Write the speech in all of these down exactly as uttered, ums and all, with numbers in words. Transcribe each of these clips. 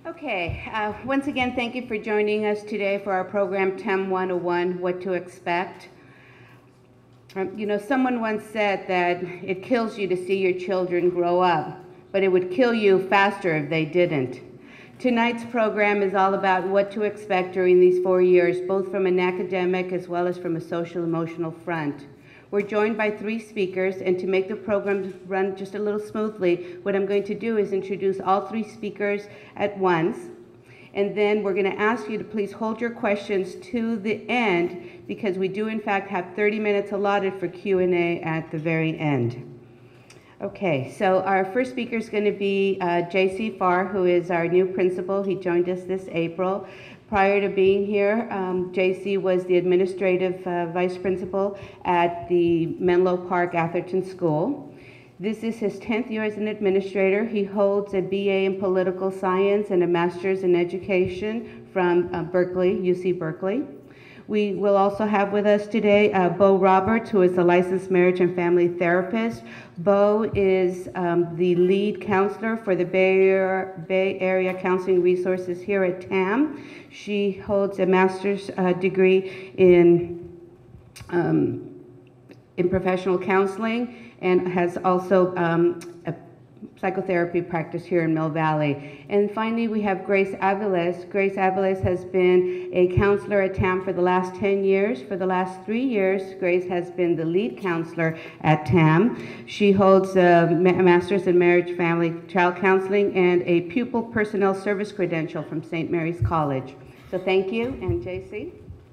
Okay, uh, once again, thank you for joining us today for our program T E M one oh one, What to Expect. Um, you know, someone once said that it kills you to see your children grow up, but it would kill you faster if they didn't. Tonight's program is all about what to expect during these four years, both from an academic as well as from a social-emotional front. We're joined by three speakers, and to make the program run just a little smoothly, what I'm going to do is introduce all three speakers at once, and then we're going to ask you to please hold your questions to the end, because we do in fact have thirty minutes allotted for Q and A at the very end. Okay, so our first speaker is going to be uh, J C Farr, who is our new principal. He joined us this April. Prior to being here, um, J C was the administrative uh, vice principal at the Menlo Park Atherton School. This is his tenth year as an administrator. He holds a B A in political science and a master's in education from uh, Berkeley, U C Berkeley. We will also have with us today uh, Bo Roberts, who is a licensed marriage and family therapist. Bo is um, the lead counselor for the Bay Area, Bay Area Counseling Resources here at T A M. She holds a master's uh, degree in, um, in professional counseling and has also um, a psychotherapy practice here in Mill Valley. And finally, we have Grace Aviles. Grace Aviles has been a counselor at T A M for the last ten years. For the last three years, Grace has been the lead counselor at T A M. She holds a master's in marriage, family, child counseling, and a pupil personnel service credential from Saint Mary's College. So thank you, and J C.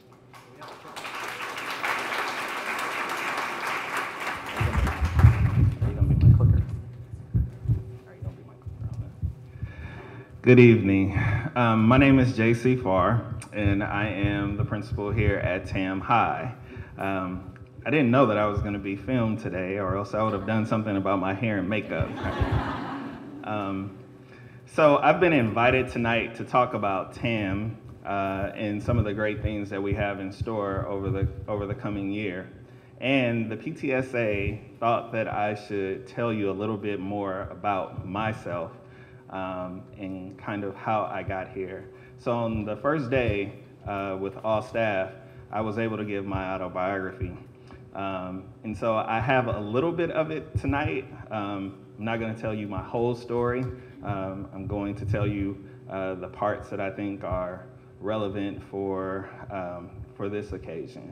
Good evening. Um, my name is J C Farr, and I am the principal here at T A M High. Um, I didn't know that I was going to be filmed today, or else I would have done something about my hair and makeup. um, so I've been invited tonight to talk about T A M uh, and some of the great things that we have in store over the over the coming year. And the P T S A thought that I should tell you a little bit more about myself. Um, and kind of how I got here. So on the first day uh, with all staff, I was able to give my autobiography. Um, and so I have a little bit of it tonight. Um, I'm not going to tell you my whole story. Um, I'm going to tell you uh, the parts that I think are relevant for, um, for this occasion.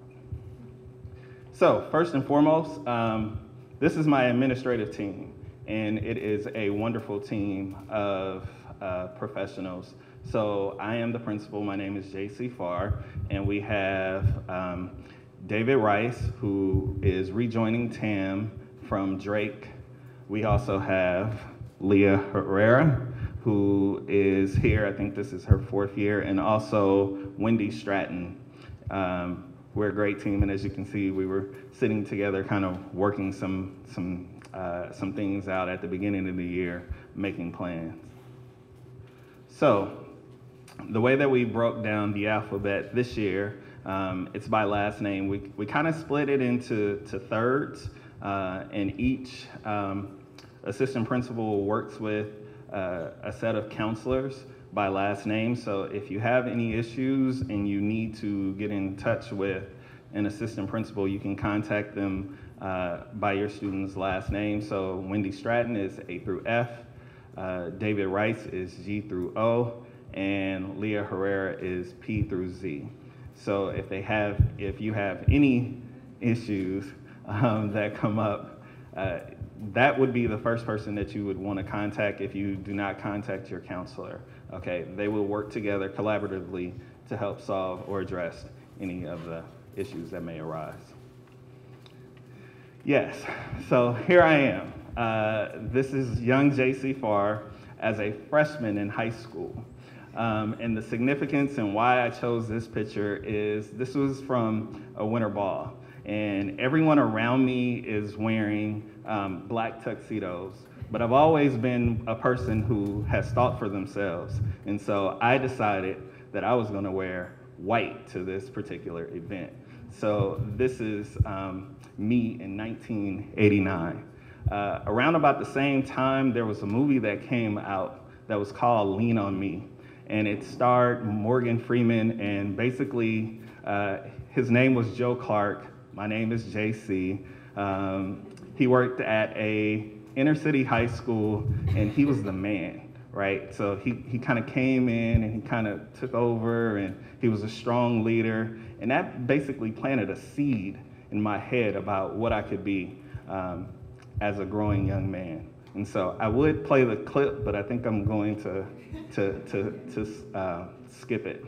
So first and foremost, um, this is my administrative team. And it is a wonderful team of uh, professionals. So I am the principal. My name is J C Farr, and we have um, David Rice, who is rejoining T A M from Drake. We also have Leah Herrera, who is here. I think this is her fourth year, and also Wendy Stratton. Um, we're a great team, and as you can see, we were sitting together, kind of working some some. Uh, some things out at the beginning of the year, making plans. So, the way that we broke down the alphabet this year, um, it's by last name. We, we kind of split it into to thirds, uh, and each um, assistant principal works with uh, a set of counselors by last name. So if you have any issues and you need to get in touch with an assistant principal, you can contact them Uh, by your student's last name. So Wendy Stratton is A through F, uh, David Rice is G through O, and Leah Herrera is P through Z. So if they have, if you have any issues um, that come up, uh, that would be the first person that you would want to contact if you do not contact your counselor. Okay, they will work together collaboratively to help solve or address any of the issues that may arise. Yes, so here I am. Uh, this is young J C Farr as a freshman in high school. Um, and the significance and why I chose this picture is this was from a winter ball. And everyone around me is wearing um, black tuxedos. But I've always been a person who has thought for themselves. And so I decided that I was gonna wear white to this particular event. So this is um, me in nineteen eighty-nine. Uh, around about the same time, there was a movie that came out that was called Lean on Me. And it starred Morgan Freeman, and basically uh, his name was Joe Clark. My name is J C. Um, he worked at a inner city high school, and he was the man, right? So he, he kind of came in and he kind of took over, and he was a strong leader. And that basically planted a seed in my head about what I could be um, as a growing young man. And so I would play the clip, but I think I'm going to, to, to, to uh, skip it.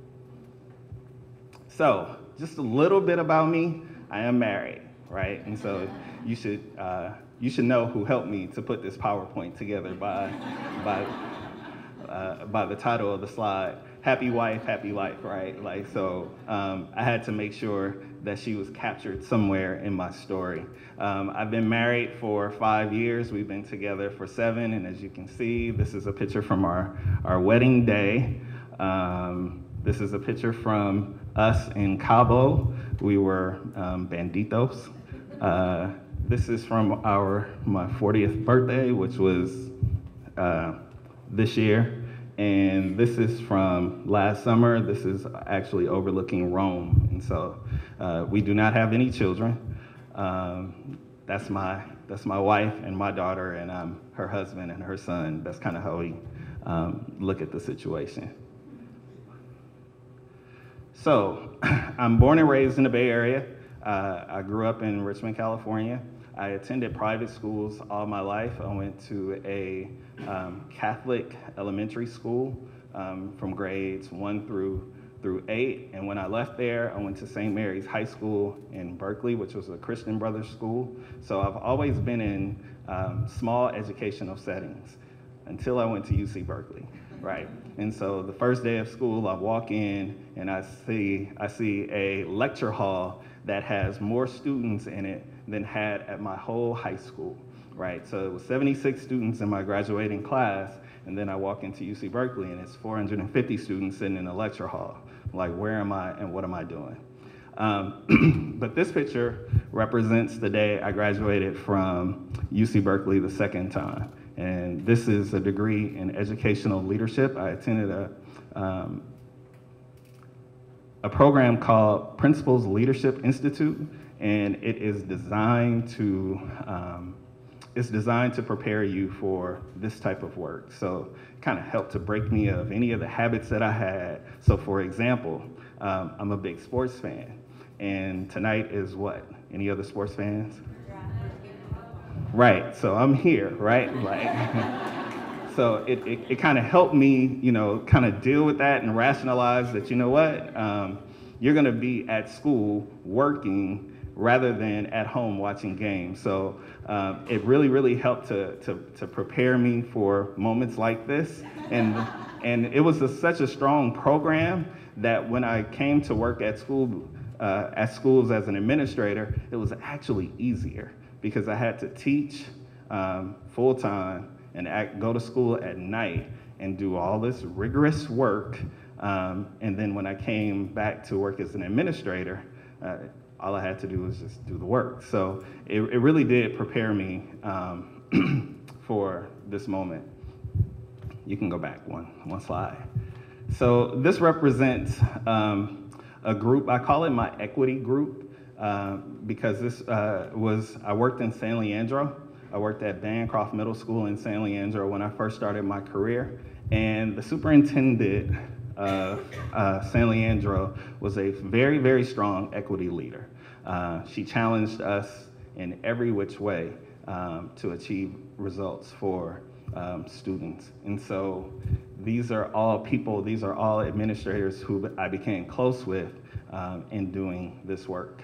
So just a little bit about me. I am married, right? And so you should, uh, you should know who helped me to put this PowerPoint together by, by, uh, by the title of the slide. Happy wife, happy life, right? Like, so um, I had to make sure that she was captured somewhere in my story. Um, I've been married for five years. We've been together for seven, and as you can see, this is a picture from our, our wedding day. Um, this is a picture from us in Cabo. We were um, banditos. Uh, this is from our my fortieth birthday, which was uh, this year. And this is from last summer. This is actually overlooking Rome. And so uh, we do not have any children. Um, that's my that's my wife and my daughter, and I'm her husband and her son. That's kind of how we um, look at the situation. So I'm born and raised in the Bay Area. Uh, I grew up in Richmond, California. I attended private schools all my life. I went to a um, Catholic elementary school um, from grades one through through eight. And when I left there, I went to Saint Mary's High School in Berkeley, which was a Christian Brothers school. So I've always been in um, small educational settings until I went to U C Berkeley, right? And so the first day of school, I walk in and I see I see a lecture hall that has more students in it than had at my whole high school, right? So it was seventy-six students in my graduating class, and then I walk into U C Berkeley and it's four hundred fifty students sitting in a lecture hall. Like, where am I and what am I doing? Um, but this picture represents the day I graduated from U C Berkeley the second time. And this is a degree in educational leadership. I attended a, um, a program called Principals Leadership Institute, and it is designed to um, it's designed to prepare you for this type of work. So it kind of helped to break me of any of the habits that I had. So for example, um, I'm a big sports fan, and tonight is what? Any other sports fans? Right, so I'm here, right? Like, so it, it, it kind of helped me, you know, kind of deal with that and rationalize that, you know what, um, you're gonna be at school working rather than at home watching games. So um, it really, really helped to, to, to prepare me for moments like this. And, and it was a, such a strong program that when I came to work at school, uh, at schools as an administrator, it was actually easier because I had to teach um, full-time and act, go to school at night and do all this rigorous work. Um, and then when I came back to work as an administrator, uh, all I had to do was just do the work. So it, it really did prepare me um, for this moment. You can go back one, one slide. So this represents um, a group, I call it my equity group, uh, because this uh, was, I worked in San Leandro. I worked at Bancroft Middle School in San Leandro when I first started my career. And the superintendent of uh, San Leandro was a very, very strong equity leader. Uh, she challenged us in every which way um, to achieve results for um, students. And so these are all people, these are all administrators who I became close with um, in doing this work.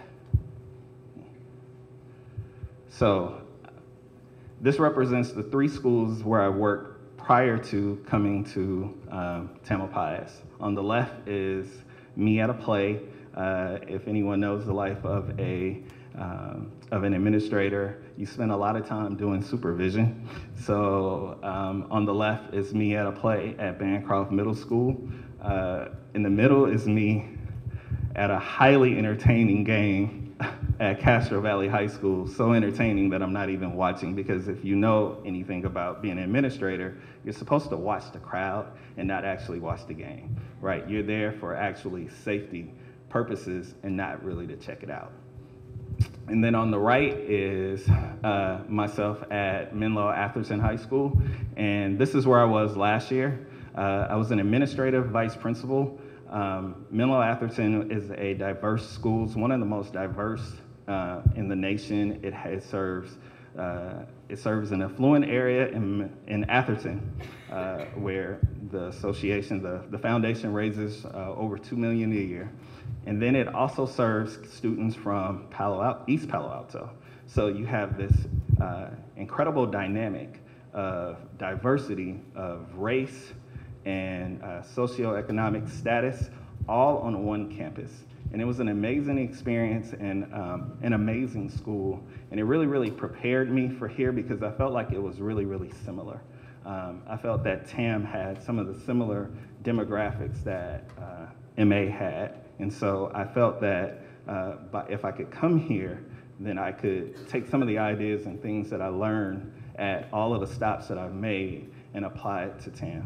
So this represents the three schools where I worked prior to coming to um, Tamalpais. On the left is me at a play. Uh, if anyone knows the life of a um, of an administrator, you spend a lot of time doing supervision. So um, on the left is me at a play at Bancroft Middle School. Uh, in the middle is me at a highly entertaining game at Castro Valley High School so entertaining that I'm not even watching, because if you know anything about being an administrator, you're supposed to watch the crowd and not actually watch the game, right? You're there for actually safety purposes and not really to check it out. And then on the right is uh, myself at Menlo Atherton High School, and this is where I was last year. Uh, I was an administrative vice principal. Um, Menlo Atherton is a diverse school. It's one of the most diverse uh, in the nation. It has, serves uh, it serves an affluent area in, in Atherton, uh, where the association, the, the foundation raises uh, over two million dollars a year. And then it also serves students from Palo Alto, East Palo Alto. So you have this uh, incredible dynamic of diversity of race and uh, socioeconomic status, all on one campus. And it was an amazing experience and um, an amazing school. And it really, really prepared me for here, because I felt like it was really, really similar. Um, I felt that T A M had some of the similar demographics that uh, M A had. And so I felt that uh, but if I could come here, then I could take some of the ideas and things that I learned at all of the stops that I've made and apply it to T A M.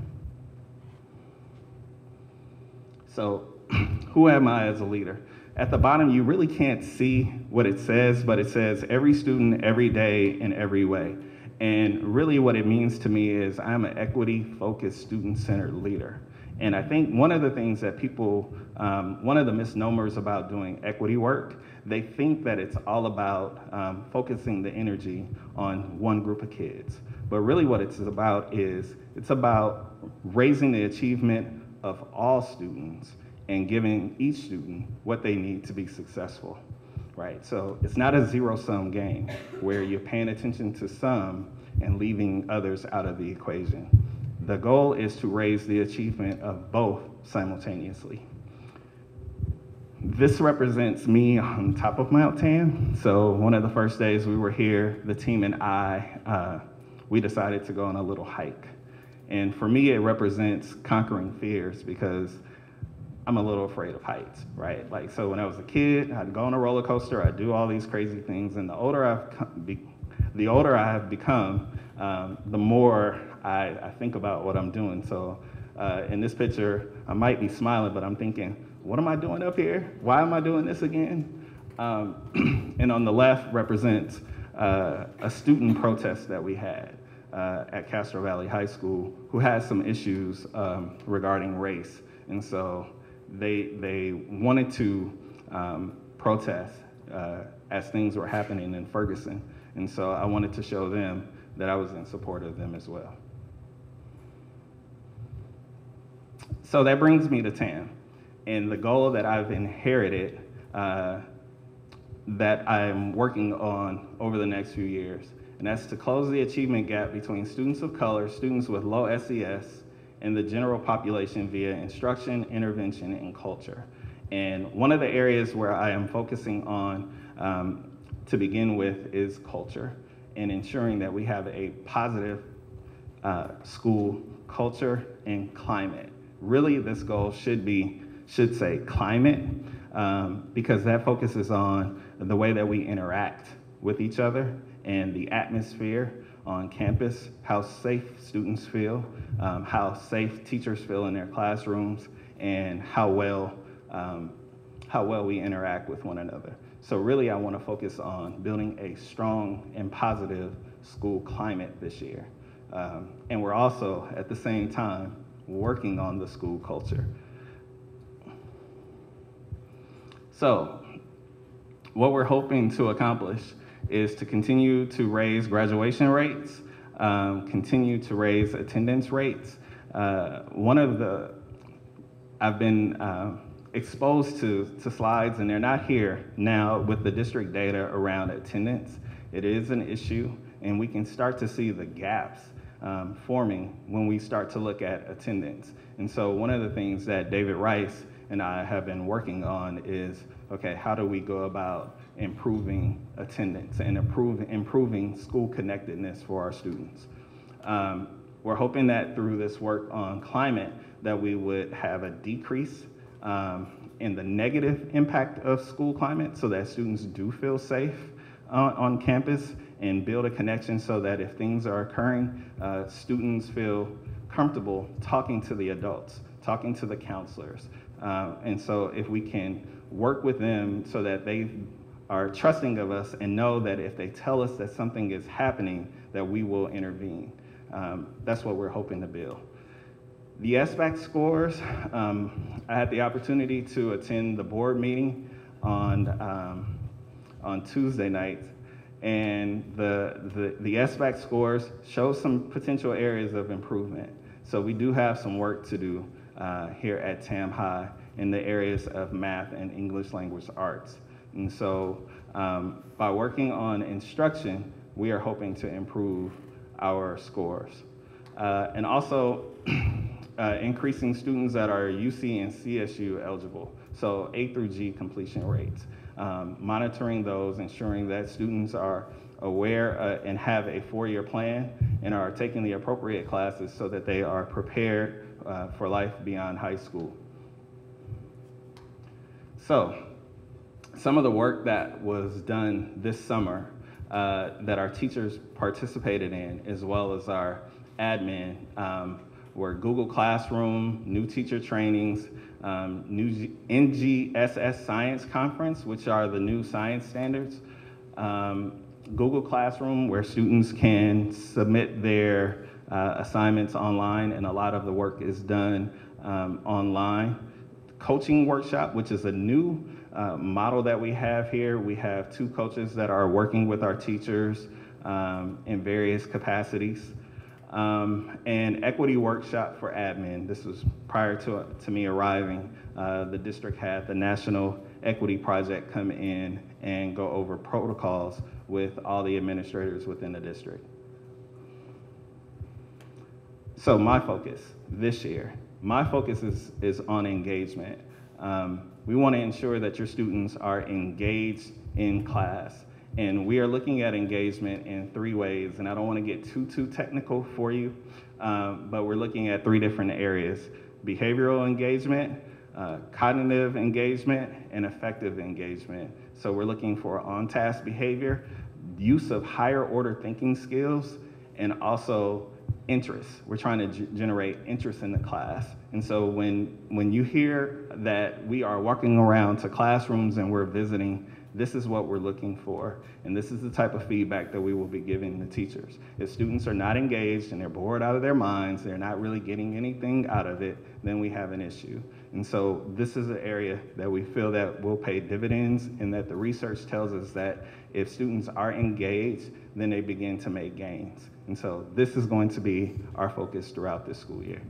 So who am I as a leader? At the bottom, you really can't see what it says, but it says every student, every day, in every way. And really what it means to me is I'm an equity-focused, student-centered leader. And I think one of the things that people, um, one of the misnomers about doing equity work, they think that it's all about um, focusing the energy on one group of kids. But really what it's about is, it's about raising the achievement of all students and giving each student what they need to be successful, right? So it's not a zero-sum game where you're paying attention to some and leaving others out of the equation. The goal is to raise the achievement of both simultaneously. This represents me on top of Mount Tan. So one of the first days we were here, the team and I, uh, we decided to go on a little hike. And for me, it represents conquering fears, because I'm a little afraid of heights, right? Like, so when I was a kid, I'd go on a roller coaster, I'd do all these crazy things, and the older I've be, the older I have become, um, the more I, I think about what I'm doing. So uh, in this picture, I might be smiling, but I'm thinking, what am I doing up here? Why am I doing this again? Um, and on the left represents uh, a student protest that we had uh, at Castro Valley High School, who has some issues um, regarding race. And so they, they wanted to um, protest uh, as things were happening in Ferguson. And so I wanted to show them that I was in support of them as well. So that brings me to T A M, and the goal that I've inherited uh, that I'm working on over the next few years, and that's to close the achievement gap between students of color, students with low S E S, and the general population via instruction, intervention, and culture. And one of the areas where I am focusing on um, to begin with is culture, and ensuring that we have a positive uh, school culture and climate. Really, this goal should be, should say climate, um, because that focuses on the way that we interact with each other and the atmosphere on campus, how safe students feel, um, how safe teachers feel in their classrooms, and how well, um, how well we interact with one another. So really, I want to focus on building a strong and positive school climate this year. Um, and we're also, at the same time, working on the school culture. So, what we're hoping to accomplish is to continue to raise graduation rates, um, continue to raise attendance rates. Uh, one of the, I've been uh, exposed to, to slides, and they're not here now, with the district data around attendance. It is an issue, and we can start to see the gaps um, forming when we start to look at attendance. And so one of the things that David Rice and I have been working on is, okay, how do we go about improving attendance and improve, improving school connectedness for our students? Um, we're hoping that through this work on climate that we would have a decrease um, in the negative impact of school climate so that students do feel safe uh, on campus and build a connection so that if things are occurring, uh, students feel comfortable talking to the adults, talking to the counselors. Uh, and so if we can work with them so that they are trusting of us and know that if they tell us that something is happening, that we will intervene. Um, that's what we're hoping to build. The S BAC scores, um, I had the opportunity to attend the board meeting on, um, on Tuesday night, and the, the, the S BAC scores show some potential areas of improvement. So we do have some work to do uh, here at Tam High in the areas of math and English language arts. And so um, by working on instruction, we are hoping to improve our scores. Uh, and also uh, increasing students that are U C and C S U eligible, so A through G completion rates. Um, monitoring those, ensuring that students are aware uh, and have a four-year plan and are taking the appropriate classes so that they are prepared uh, for life beyond high school. So, some of the work that was done this summer uh, that our teachers participated in, as well as our admin, um, were Google Classroom, new teacher trainings, um, new N G S S Science Conference, which are the new science standards, um, Google Classroom, where students can submit their uh, assignments online, and a lot of the work is done um, online. Coaching workshop, which is a new uh, model that we have here. We have two coaches that are working with our teachers um, in various capacities. Um, and equity workshop for admin. This was prior to, to me arriving. Uh, the district had the National Equity Project come in and go over protocols with all the administrators within the district. So my focus this year, my focus is, is on engagement. Um, we want to ensure that your students are engaged in class. And we are looking at engagement in three ways, and I don't want to get too, too technical for you, um, but we're looking at three different areas: behavioral engagement, uh, cognitive engagement, and effective engagement. So we're looking for on-task behavior, use of higher order thinking skills, and also interest. We're trying to g generate interest in the class. And so when, when you hear that we are walking around to classrooms and we're visiting, this is what we're looking for, and this is the type of feedback that we will be giving the teachers. If students are not engaged and they're bored out of their minds, they're not really getting anything out of it, then we have an issue. And so this is an area that we feel that will pay dividends, and that the research tells us that if students are engaged, then they begin to make gains. And so this is going to be our focus throughout this school year.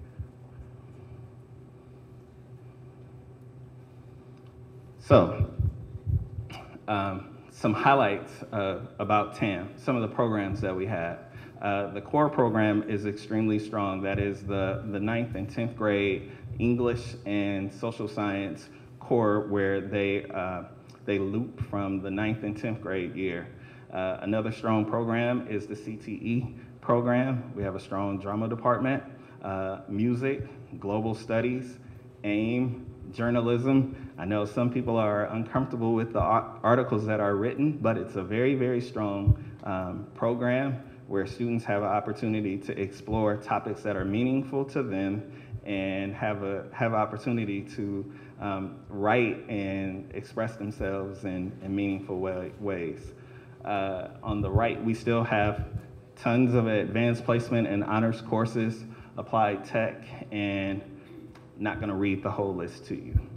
So, Um, some highlights uh, about T A M, some of the programs that we have. Uh, the core program is extremely strong. That is the, the ninth and tenth grade English and social science core, where they, uh, they loop from the ninth and tenth grade year. Uh, another strong program is the C T E program. We have a strong drama department, uh, music, global studies, AIM, journalism. I know some people are uncomfortable with the articles that are written, but it's a very, very strong um, program where students have an opportunity to explore topics that are meaningful to them and have a have an opportunity to um, write and express themselves in, in meaningful way, ways. Uh, on the right, we still have tons of advanced placement and honors courses, applied tech, and not going to read the whole list to you.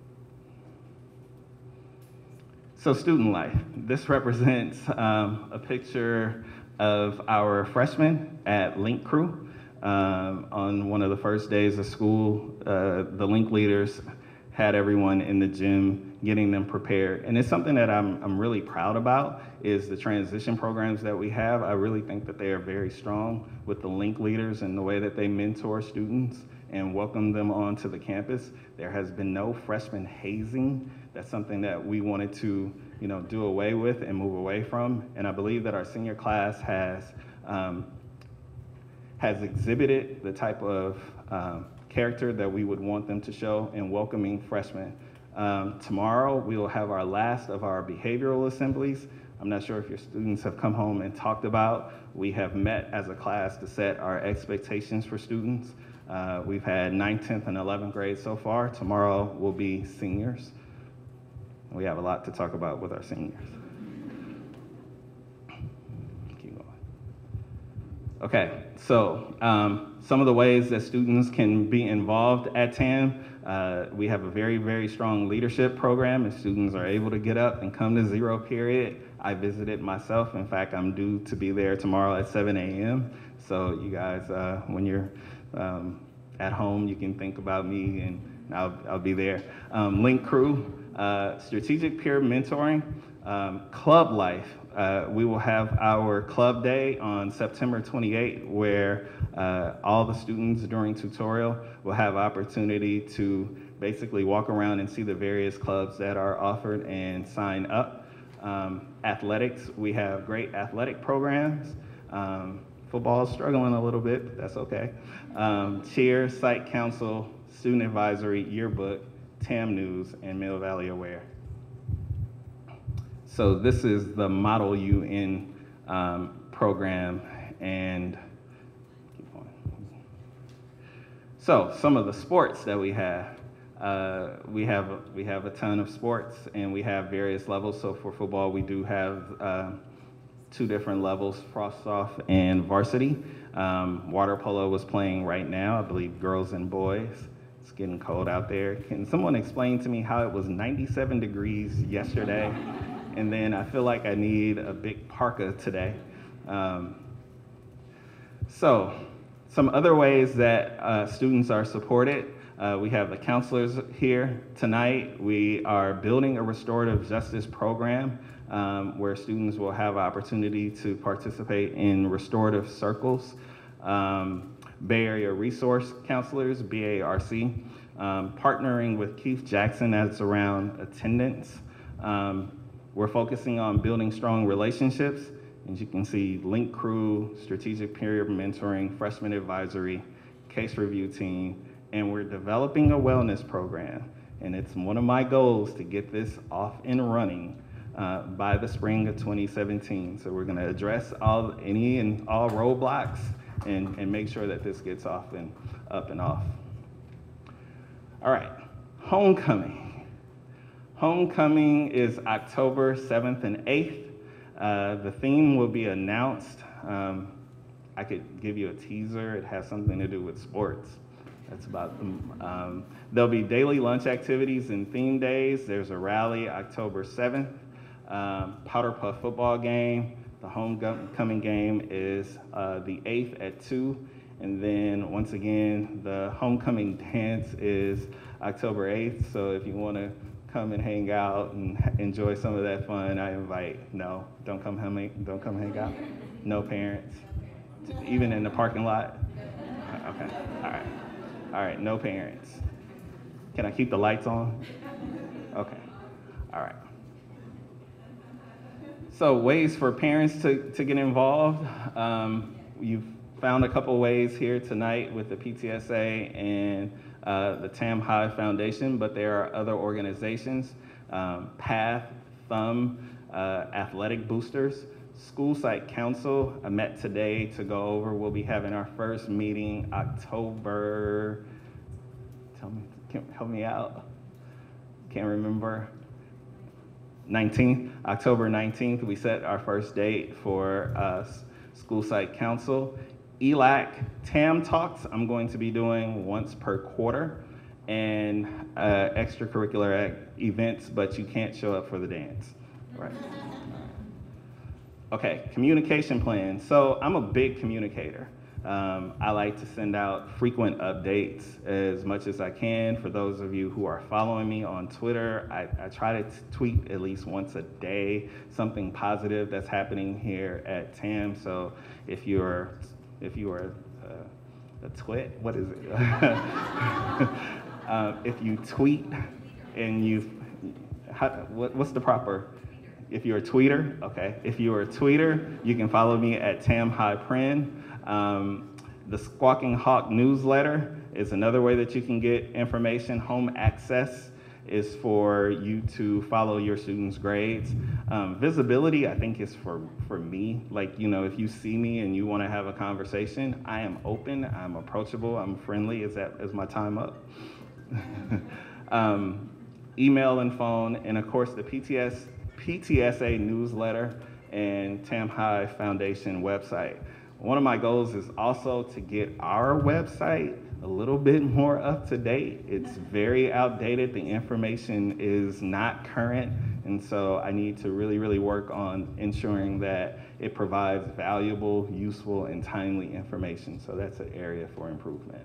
So student life. This represents um, a picture of our freshmen at Link Crew. Um, on one of the first days of school, uh, the Link leaders had everyone in the gym getting them prepared. And it's something that I'm, I'm really proud about, is the transition programs that we have. I really think that they are very strong with the Link leaders and the way that they mentor students and welcome them onto the campus. There has been no freshman hazing. That's something that we wanted to, you know, do away with and move away from. And I believe that our senior class has, um, has exhibited the type of um, character that we would want them to show in welcoming freshmen Um, tomorrow, we will have our last of our behavioral assemblies. I'm not sure if your students have come home and talked about. We have met as a class to set our expectations for students. Uh, we've had ninth, tenth, and eleventh grade so far. Tomorrow will be seniors. We have a lot to talk about with our seniors. Keep going. Okay, so um, some of the ways that students can be involved at T A M. Uh, we have a very, very strong leadership program, and students are able to get up and come to zero period. I visited myself. In fact, I'm due to be there tomorrow at seven a m So you guys, uh, when you're um, at home, you can think about me, and I'll, I'll be there. Um, Link Crew, uh, strategic peer mentoring, um, club life. Uh, we will have our club day on September twenty-eighth, where uh, all the students during tutorial will have opportunity to basically walk around and see the various clubs that are offered and sign up. Um, athletics, we have great athletic programs. Um, football is struggling a little bit, but that's okay. Um, cheer, site council, student advisory, yearbook, T A M news, and Mill Valley Aware. So this is the Model U N um, program, and keep going. So some of the sports that we have, uh, we have we have a ton of sports, and we have various levels. So for football, we do have uh, two different levels: frost-off and varsity. Um, water polo was playing right now, I believe, girls and boys. It's getting cold out there. Can someone explain to me how it was ninety-seven degrees yesterday? And then I feel like I need a big parka today. Um, so some other ways that uh, students are supported. Uh, we have the counselors here tonight. We are building a restorative justice program um, where students will have opportunity to participate in restorative circles. Um, Bay Area Resource Counselors, B A R C, um, partnering with Keith Jackson as around attendance. Um, We're focusing on building strong relationships. As you can see, Link Crew, Strategic Peer Mentoring, Freshman Advisory, Case Review Team, and we're developing a wellness program. And it's one of my goals to get this off and running uh, by the spring of twenty seventeen. So we're gonna address all any and all roadblocks and, and make sure that this gets off and up and off. All right, homecoming. Homecoming is October seventh and eighth. Uh, the theme will be announced. Um, I could give you a teaser. It has something to do with sports. That's about, um, there'll be daily lunch activities and theme days. There's a rally October seventh, um, Powder Puff football game. The homecoming game is uh, the eighth at two. And then once again, the homecoming dance is October eighth. So if you wanna come and hang out and enjoy some of that fun, I invite. No, don't come hang, don't come hang out. No parents, even in the parking lot. Okay, all right, all right, no parents. Can I keep the lights on? Okay, all right. So ways for parents to, to get involved. Um, you've found a couple ways here tonight with the P T S A and Uh, the T A M High Foundation, but there are other organizations, um, PATH, Thumb, uh, Athletic Boosters, School Site Council. I met today to go over. We'll be having our first meeting October, tell me, can, help me out. Can't remember. nineteenth, October nineteenth, we set our first date for uh, School Site Council. E L A C, T A M Talks, I'm going to be doing once per quarter, and uh, extracurricular events, but you can't show up for the dance, right? Okay, communication plan. So I'm a big communicator. Um, I like to send out frequent updates as much as I can. For those of you who are following me on Twitter, I, I try to tweet at least once a day, something positive that's happening here at T A M. So if you're If you are uh, a twit, what is it? uh, if you tweet and you, how, what, what's the proper? If you're a tweeter, okay. If you're a tweeter, you can follow me at Tam High Pren. Um, the Squawking Hawk newsletter is another way that you can get information. Home access is for you to follow your students' grades. Um, visibility, I think, is for, for me. Like, you know, if you see me and you want to have a conversation, I am open, I'm approachable, I'm friendly. Is that, is my time up? um, email and phone, and of course the P T S, P T S A newsletter and Tam High Foundation website. One of my goals is also to get our website a little bit more up to date. It's very outdated. The information is not current. And so I need to really, really work on ensuring that it provides valuable, useful, and timely information. So that's an area for improvement.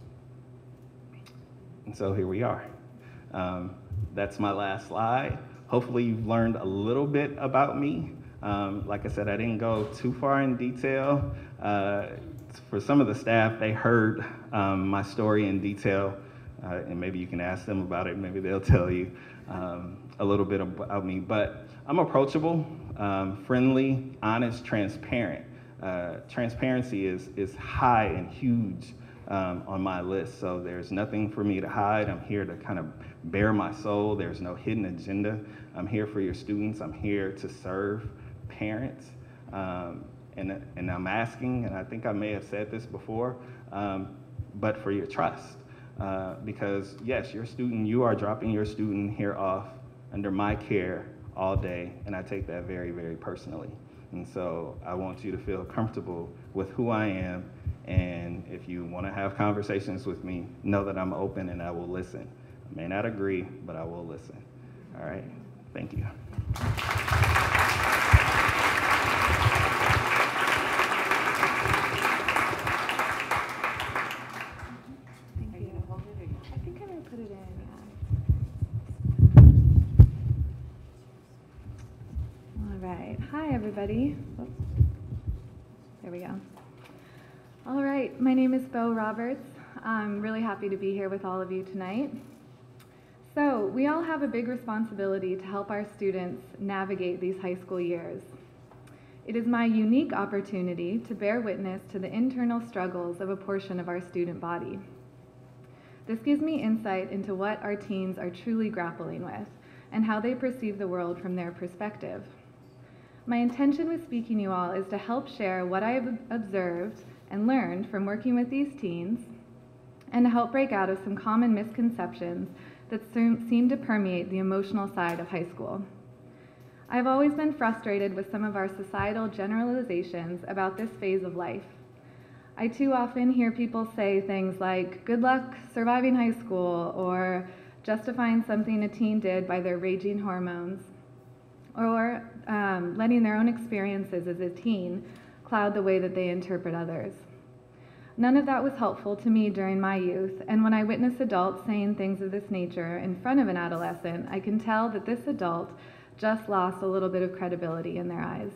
And so here we are. Um, that's my last slide. Hopefully you've learned a little bit about me. Um, like I said, I didn't go too far in detail. Uh, for some of the staff, they heard um, my story in detail, uh, and maybe you can ask them about it. Maybe they'll tell you um, a little bit about me. But I'm approachable, um, friendly, honest, transparent. Uh, transparency is, is high and huge um, on my list, so there's nothing for me to hide. I'm here to kind of bare my soul. There's no hidden agenda. I'm here for your students. I'm here to serve parents, um, and, and I'm asking, and I think I may have said this before, um, but for your trust. Uh, because yes, your student, you are dropping your student here off under my care all day, and I take that very, very personally. And so I want you to feel comfortable with who I am, and if you want to have conversations with me, know that I'm open and I will listen. I may not agree, but I will listen. All right, thank you. Hi, everybody. Oops. There we go. All right, my name is Bo Roberts. I'm really happy to be here with all of you tonight. So, we all have a big responsibility to help our students navigate these high school years. It is my unique opportunity to bear witness to the internal struggles of a portion of our student body. This gives me insight into what our teens are truly grappling with and how they perceive the world from their perspective. My intention with speaking to you all is to help share what I have observed and learned from working with these teens, and to help break out of some common misconceptions that seem to permeate the emotional side of high school. I've always been frustrated with some of our societal generalizations about this phase of life. I too often hear people say things like, good luck surviving high school, or justifying something a teen did by their raging hormones, or um, letting their own experiences as a teen cloud the way that they interpret others. None of that was helpful to me during my youth, and when I witness adults saying things of this nature in front of an adolescent, I can tell that this adult just lost a little bit of credibility in their eyes.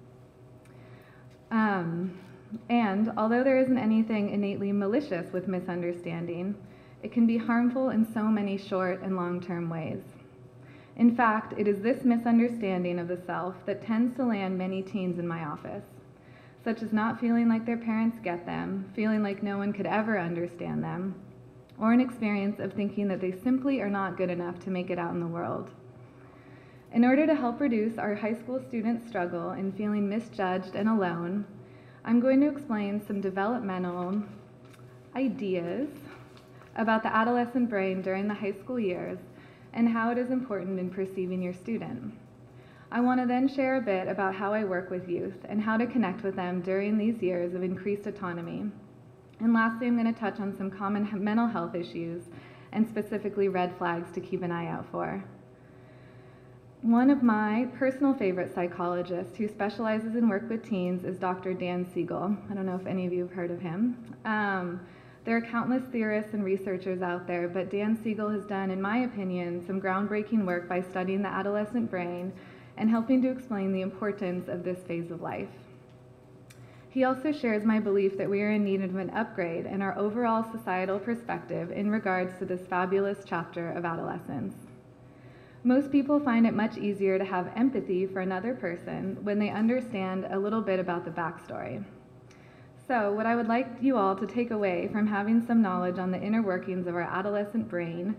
Um, and although there isn't anything innately malicious with misunderstanding, it can be harmful in so many short and long-term ways. In fact, it is this misunderstanding of the self that tends to land many teens in my office, such as not feeling like their parents get them, feeling like no one could ever understand them, or an experience of thinking that they simply are not good enough to make it out in the world. In order to help reduce our high school students' struggle in feeling misjudged and alone, I'm going to explain some developmental ideas about the adolescent brain during the high school years and how it is important in perceiving your student. I want to then share a bit about how I work with youth and how to connect with them during these years of increased autonomy. And lastly, I'm going to touch on some common mental health issues and specifically red flags to keep an eye out for. One of my personal favorite psychologists who specializes in work with teens is Doctor Dan Siegel. I don't know if any of you have heard of him. Um, There are countless theorists and researchers out there, but Dan Siegel has done, in my opinion, some groundbreaking work by studying the adolescent brain and helping to explain the importance of this phase of life. He also shares my belief that we are in need of an upgrade in our overall societal perspective in regards to this fabulous chapter of adolescence. Most people find it much easier to have empathy for another person when they understand a little bit about the backstory. So what I would like you all to take away from having some knowledge on the inner workings of our adolescent brain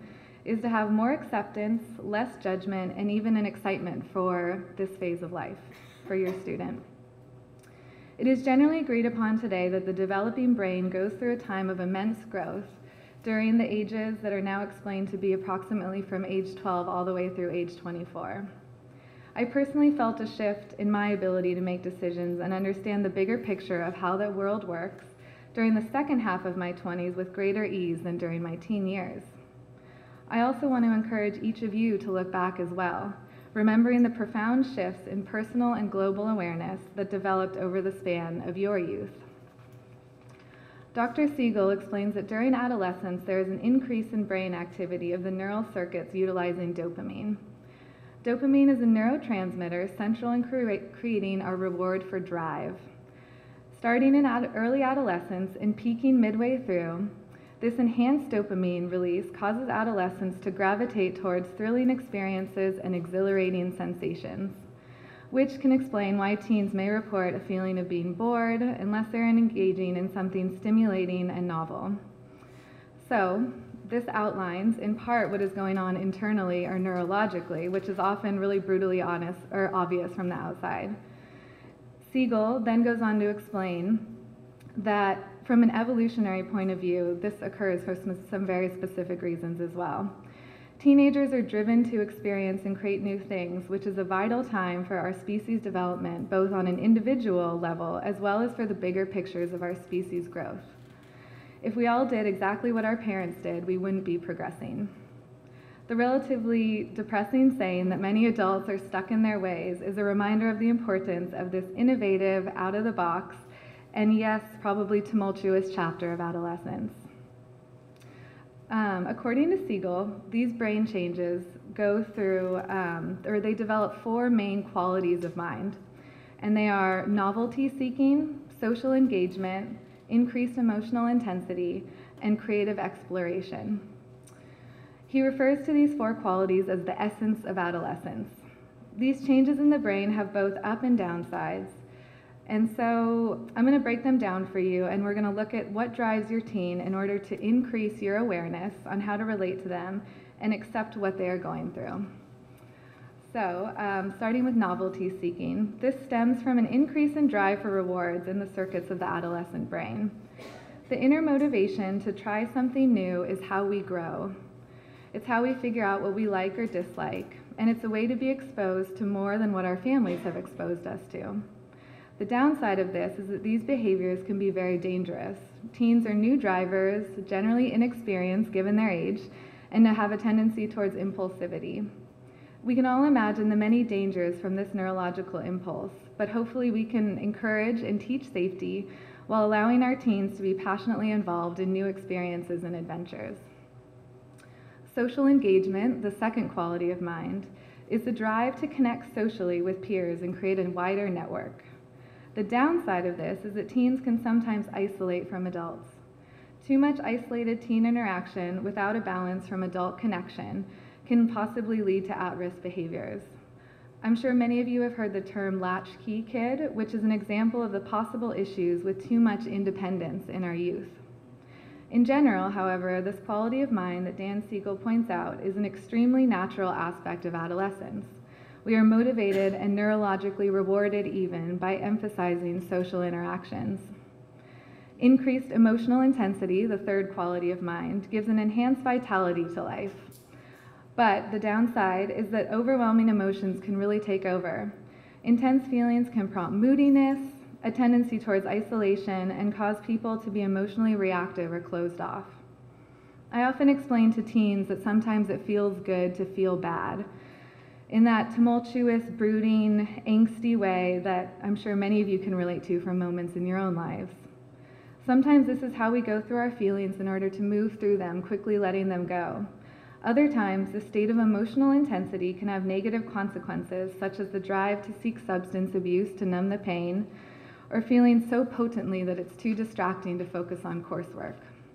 is to have more acceptance, less judgment, and even an excitement for this phase of life for your student. It is generally agreed upon today that the developing brain goes through a time of immense growth during the ages that are now explained to be approximately from age twelve all the way through age twenty-four. I personally felt a shift in my ability to make decisions and understand the bigger picture of how the world works during the second half of my twenties with greater ease than during my teen years. I also want to encourage each of you to look back as well, remembering the profound shifts in personal and global awareness that developed over the span of your youth. Doctor Siegel explains that during adolescence there is an increase in brain activity of the neural circuits utilizing dopamine. Dopamine is a neurotransmitter central in cre- creating our reward for drive. Starting in ad- early adolescence and peaking midway through, this enhanced dopamine release causes adolescents to gravitate towards thrilling experiences and exhilarating sensations, which can explain why teens may report a feeling of being bored unless they're engaging in something stimulating and novel. So, this outlines, in part, what is going on internally or neurologically, which is often really brutally honest or obvious from the outside. Siegel then goes on to explain that from an evolutionary point of view, this occurs for some, some very specific reasons as well. Teenagers are driven to experience and create new things, which is a vital time for our species development, both on an individual level as well as for the bigger pictures of our species growth. If we all did exactly what our parents did, we wouldn't be progressing. The relatively depressing saying that many adults are stuck in their ways is a reminder of the importance of this innovative, out-of-the-box, and yes, probably tumultuous chapter of adolescence. Um, according to Siegel, these brain changes go through, um, or they develop four main qualities of mind, and they are novelty seeking, social engagement, increased emotional intensity, and creative exploration. He refers to these four qualities as the essence of adolescence. These changes in the brain have both up and down sides, and so I'm going to break them down for you, and we're going to look at what drives your teen in order to increase your awareness on how to relate to them and accept what they are going through. So, um, starting with novelty seeking, this stems from an increase in drive for rewards in the circuits of the adolescent brain. The inner motivation to try something new is how we grow. It's how we figure out what we like or dislike, and it's a way to be exposed to more than what our families have exposed us to. The downside of this is that these behaviors can be very dangerous. Teens are new drivers, generally inexperienced given their age, and have a tendency towards impulsivity. We can all imagine the many dangers from this neurological impulse, but hopefully we can encourage and teach safety while allowing our teens to be passionately involved in new experiences and adventures. Social engagement, the second quality of mind, is the drive to connect socially with peers and create a wider network. The downside of this is that teens can sometimes isolate from adults. Too much isolated teen interaction without a balance from adult connection can possibly lead to at-risk behaviors. I'm sure many of you have heard the term latchkey kid, which is an example of the possible issues with too much independence in our youth. In general, however, this quality of mind that Dan Siegel points out is an extremely natural aspect of adolescence. We are motivated and neurologically rewarded even by emphasizing social interactions. Increased emotional intensity, the third quality of mind, gives an enhanced vitality to life. But the downside is that overwhelming emotions can really take over. Intense feelings can prompt moodiness, a tendency towards isolation, and cause people to be emotionally reactive or closed off. I often explain to teens that sometimes it feels good to feel bad, in that tumultuous, brooding, angsty way that I'm sure many of you can relate to from moments in your own lives. Sometimes this is how we go through our feelings in order to move through them, quickly letting them go. Other times, the state of emotional intensity can have negative consequences, such as the drive to seek substance abuse to numb the pain, or feeling so potently that it's too distracting to focus on coursework.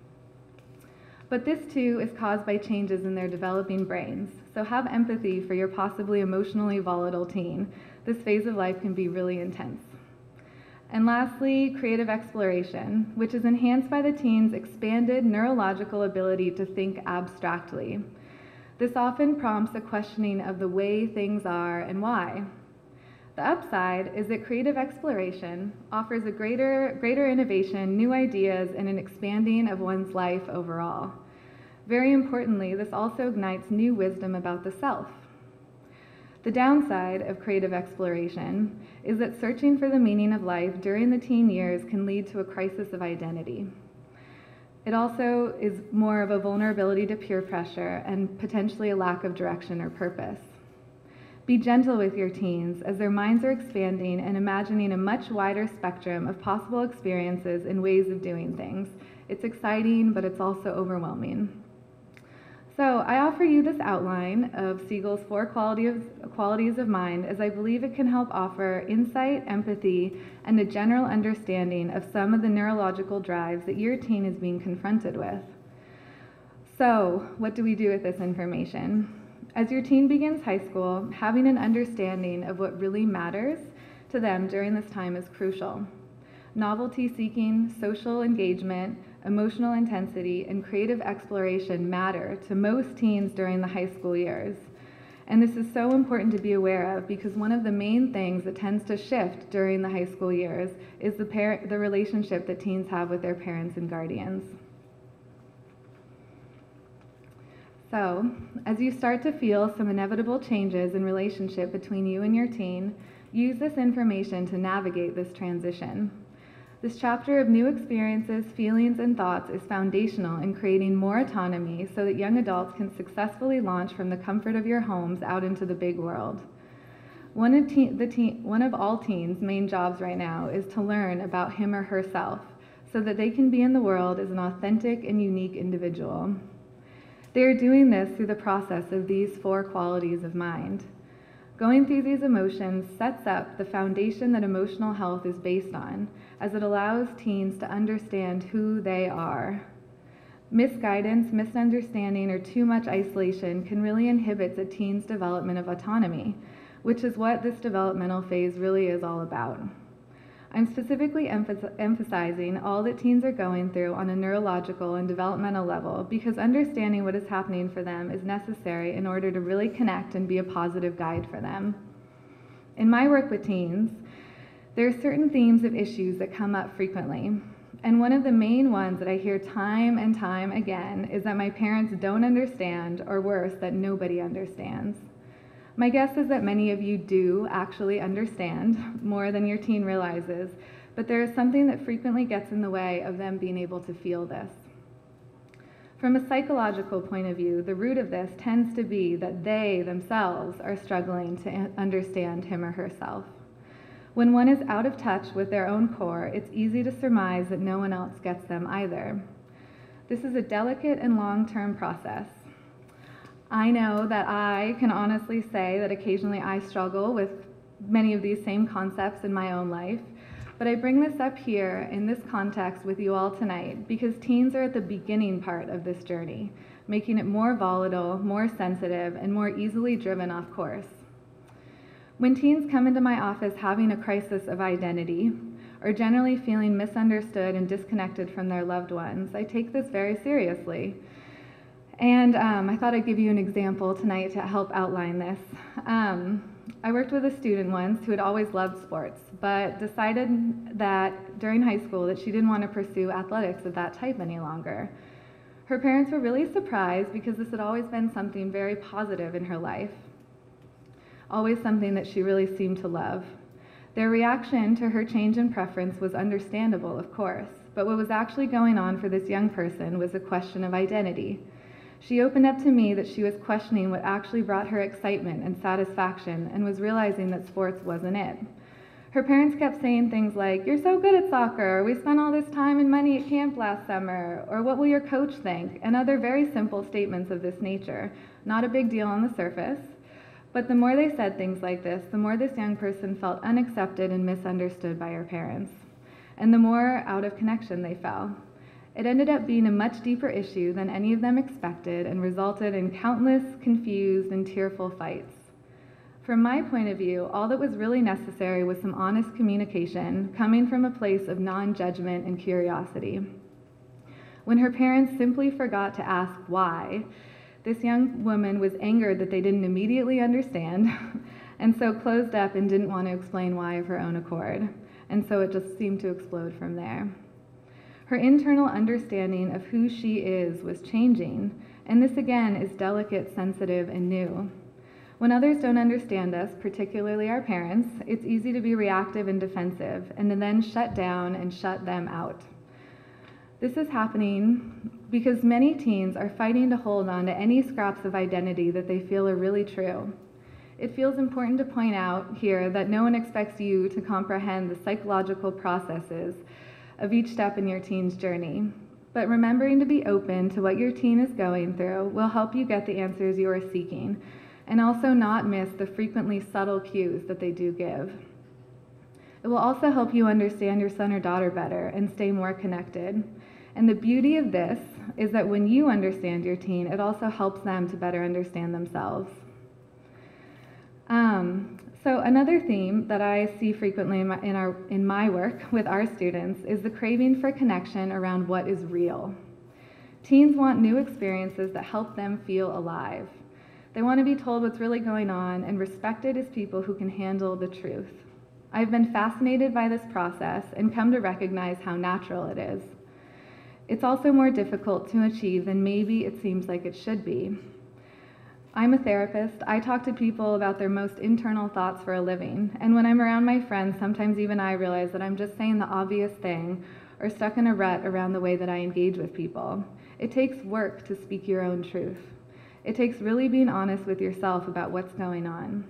But this too is caused by changes in their developing brains, so have empathy for your possibly emotionally volatile teen. This phase of life can be really intense. And lastly, creative exploration, which is enhanced by the teen's expanded neurological ability to think abstractly. This often prompts a questioning of the way things are and why. The upside is that creative exploration offers a greater, greater innovation, new ideas, and an expanding of one's life overall. Very importantly, this also ignites new wisdom about the self. The downside of creative exploration is that searching for the meaning of life during the teen years can lead to a crisis of identity. It also is more of a vulnerability to peer pressure and potentially a lack of direction or purpose. Be gentle with your teens as their minds are expanding and imagining a much wider spectrum of possible experiences and ways of doing things. It's exciting, but it's also overwhelming. So I offer you this outline of Siegel's four qualities of, qualities of mind, as I believe it can help offer insight, empathy, and a general understanding of some of the neurological drives that your teen is being confronted with. So what do we do with this information? As your teen begins high school, having an understanding of what really matters to them during this time is crucial. Novelty seeking, social engagement, emotional intensity, and creative exploration matter to most teens during the high school years. And this is so important to be aware of because one of the main things that tends to shift during the high school years is the, par- the relationship that teens have with their parents and guardians. So, as you start to feel some inevitable changes in relationship between you and your teen, use this information to navigate this transition. This chapter of new experiences, feelings, and thoughts is foundational in creating more autonomy so that young adults can successfully launch from the comfort of your homes out into the big world. One of, teen, the teen, one of all teens' main jobs right now is to learn about him or herself so that they can be in the world as an authentic and unique individual. They are doing this through the process of these four qualities of mind. Going through these emotions sets up the foundation that emotional health is based on, as it allows teens to understand who they are. Misguidance, misunderstanding, or too much isolation can really inhibit a teen's development of autonomy, which is what this developmental phase really is all about. I'm specifically emph- emphasizing all that teens are going through on a neurological and developmental level because understanding what is happening for them is necessary in order to really connect and be a positive guide for them. In my work with teens, there are certain themes of issues that come up frequently. And one of the main ones that I hear time and time again is that my parents don't understand, or worse, that nobody understands. My guess is that many of you do actually understand more than your teen realizes, but there is something that frequently gets in the way of them being able to feel this. From a psychological point of view, the root of this tends to be that they themselves are struggling to understand him or herself. When one is out of touch with their own core, it's easy to surmise that no one else gets them either. This is a delicate and long-term process. I know that I can honestly say that occasionally I struggle with many of these same concepts in my own life, but I bring this up here in this context with you all tonight because teens are at the beginning part of this journey, making it more volatile, more sensitive, and more easily driven off course. When teens come into my office having a crisis of identity, or generally feeling misunderstood and disconnected from their loved ones, I take this very seriously. And um, I thought I'd give you an example tonight to help outline this. Um, I worked with a student once who had always loved sports, but decided that during high school that she didn't want to pursue athletics of that type any longer. Her parents were really surprised because this had always been something very positive in her life, always something that she really seemed to love. Their reaction to her change in preference was understandable, of course, but what was actually going on for this young person was a question of identity. She opened up to me that she was questioning what actually brought her excitement and satisfaction and was realizing that sports wasn't it. Her parents kept saying things like, "You're so good at soccer," or "We spent all this time and money at camp last summer," or "What will your coach think?" and other very simple statements of this nature. Not a big deal on the surface, but the more they said things like this, the more this young person felt unaccepted and misunderstood by her parents, and the more out of connection they fell. It ended up being a much deeper issue than any of them expected and resulted in countless confused and tearful fights. From my point of view, all that was really necessary was some honest communication coming from a place of non-judgment and curiosity. When her parents simply forgot to ask why, This young woman was angered that they didn't immediately understand, and so closed up and didn't want to explain why of her own accord. And so it just seemed to explode from there. Her internal understanding of who she is was changing, and this again is delicate, sensitive, and new. When others don't understand us, particularly our parents, it's easy to be reactive and defensive, and to then shut down and shut them out. This is happening because many teens are fighting to hold on to any scraps of identity that they feel are really true. It feels important to point out here that no one expects you to comprehend the psychological processes of each step in your teen's journey. But remembering to be open to what your teen is going through will help you get the answers you are seeking, and also not miss the frequently subtle cues that they do give. It will also help you understand your son or daughter better and stay more connected. And the beauty of this is that when you understand your teen, it also helps them to better understand themselves. Um, so another theme that I see frequently in my, in, our, in my work with our students is the craving for connection around what is real. Teens want new experiences that help them feel alive. They want to be told what's really going on and respected as people who can handle the truth. I've been fascinated by this process and come to recognize how natural it is. It's also more difficult to achieve than maybe it seems like it should be. I'm a therapist. I talk to people about their most internal thoughts for a living, and when I'm around my friends, sometimes even I realize that I'm just saying the obvious thing or stuck in a rut around the way that I engage with people. It takes work to speak your own truth. It takes really being honest with yourself about what's going on.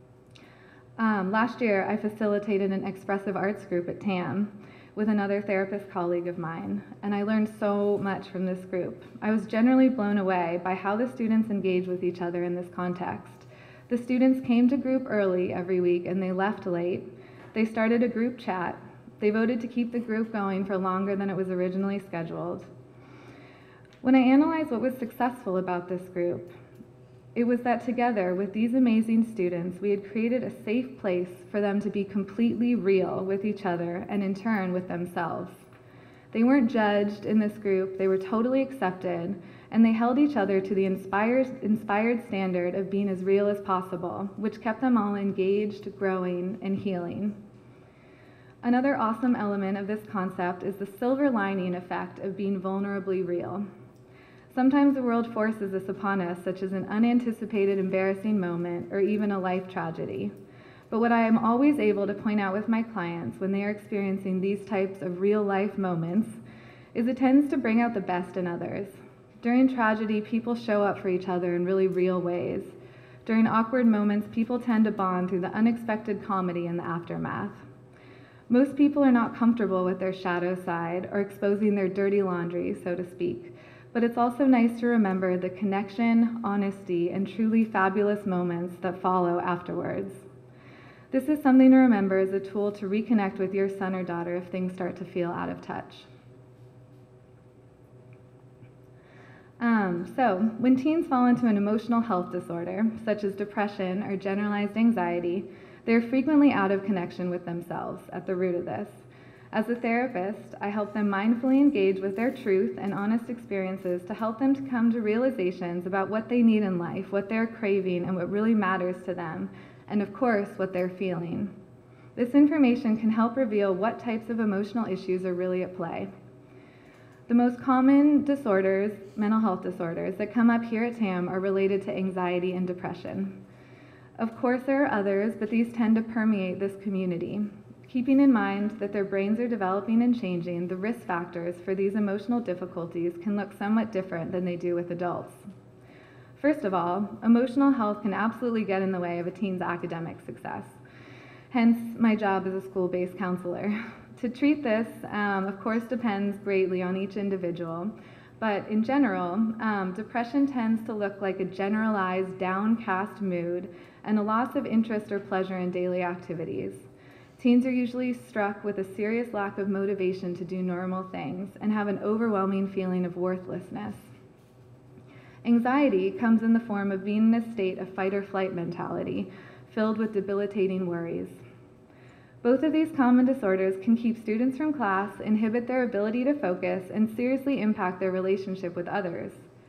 Um, last year, I facilitated an expressive arts group at T A M with another therapist colleague of mine, and I learned so much from this group. I was generally blown away by how the students engage with each other in this context. The students came to group early every week and they left late. They started a group chat. They voted to keep the group going for longer than it was originally scheduled. When I analyzed what was successful about this group, it was that together with these amazing students, we had created a safe place for them to be completely real with each other and in turn with themselves. They weren't judged in this group, they were totally accepted, and they held each other to the inspired, inspired standard of being as real as possible, which kept them all engaged, growing, and healing. Another awesome element of this concept is the silver lining effect of being vulnerably real. Sometimes the world forces this upon us, such as an unanticipated embarrassing moment or even a life tragedy. But what I am always able to point out with my clients when they are experiencing these types of real-life moments is it tends to bring out the best in others. During tragedy, people show up for each other in really real ways. During awkward moments, people tend to bond through the unexpected comedy in the aftermath. Most people are not comfortable with their shadow side or exposing their dirty laundry, so to speak. But it's also nice to remember the connection, honesty, and truly fabulous moments that follow afterwards. This is something to remember as a tool to reconnect with your son or daughter if things start to feel out of touch. Um, so, when teens fall into an emotional health disorder, such as depression or generalized anxiety, they're frequently out of connection with themselves at the root of this. As a therapist, I help them mindfully engage with their truth and honest experiences to help them to come to realizations about what they need in life, what they're craving, and what really matters to them, and of course, what they're feeling. This information can help reveal what types of emotional issues are really at play. The most common disorders, mental health disorders, that come up here at T A M are related to anxiety and depression. Of course, there are others, but these tend to permeate this community. Keeping in mind that their brains are developing and changing, the risk factors for these emotional difficulties can look somewhat different than they do with adults. First of all, emotional health can absolutely get in the way of a teen's academic success. Hence, my job as a school-based counselor. To treat this, um, of course, depends greatly on each individual, but in general, um, depression tends to look like a generalized downcast mood and a loss of interest or pleasure in daily activities. Teens are usually struck with a serious lack of motivation to do normal things and have an overwhelming feeling of worthlessness. Anxiety comes in the form of being in a state of fight or flight mentality, filled with debilitating worries. Both of these common disorders can keep students from class, inhibit their ability to focus, and seriously impact their relationship with others.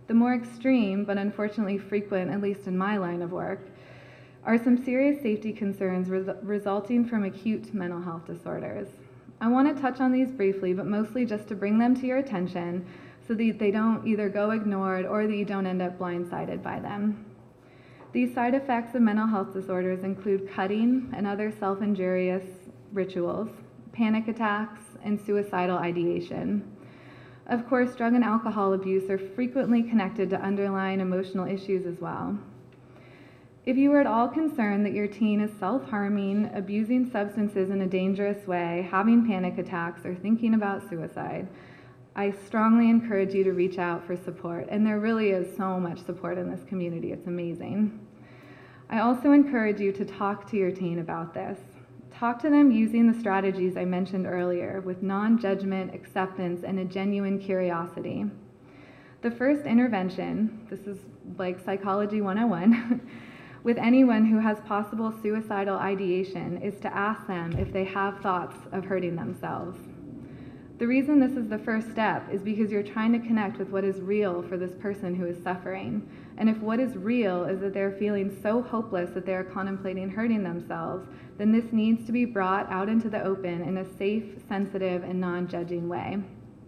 The more extreme, but unfortunately frequent, at least in my line of work, are some serious safety concerns res resulting from acute mental health disorders. I want to touch on these briefly, but mostly just to bring them to your attention so that they don't either go ignored or that you don't end up blindsided by them. These side effects of mental health disorders include cutting and other self-injurious rituals, panic attacks, and suicidal ideation. Of course, drug and alcohol abuse are frequently connected to underlying emotional issues as well. If you are at all concerned that your teen is self-harming, abusing substances in a dangerous way, having panic attacks, or thinking about suicide, I strongly encourage you to reach out for support, and there really is so much support in this community. It's amazing. I also encourage you to talk to your teen about this. Talk to them using the strategies I mentioned earlier with non-judgment, acceptance, and a genuine curiosity. The first intervention, this is like Psychology one oh one, with anyone who has possible suicidal ideation is to ask them if they have thoughts of hurting themselves. The reason this is the first step is because you're trying to connect with what is real for this person who is suffering. And if what is real is that they're feeling so hopeless that they're contemplating hurting themselves, then this needs to be brought out into the open in a safe, sensitive, and non-judging way.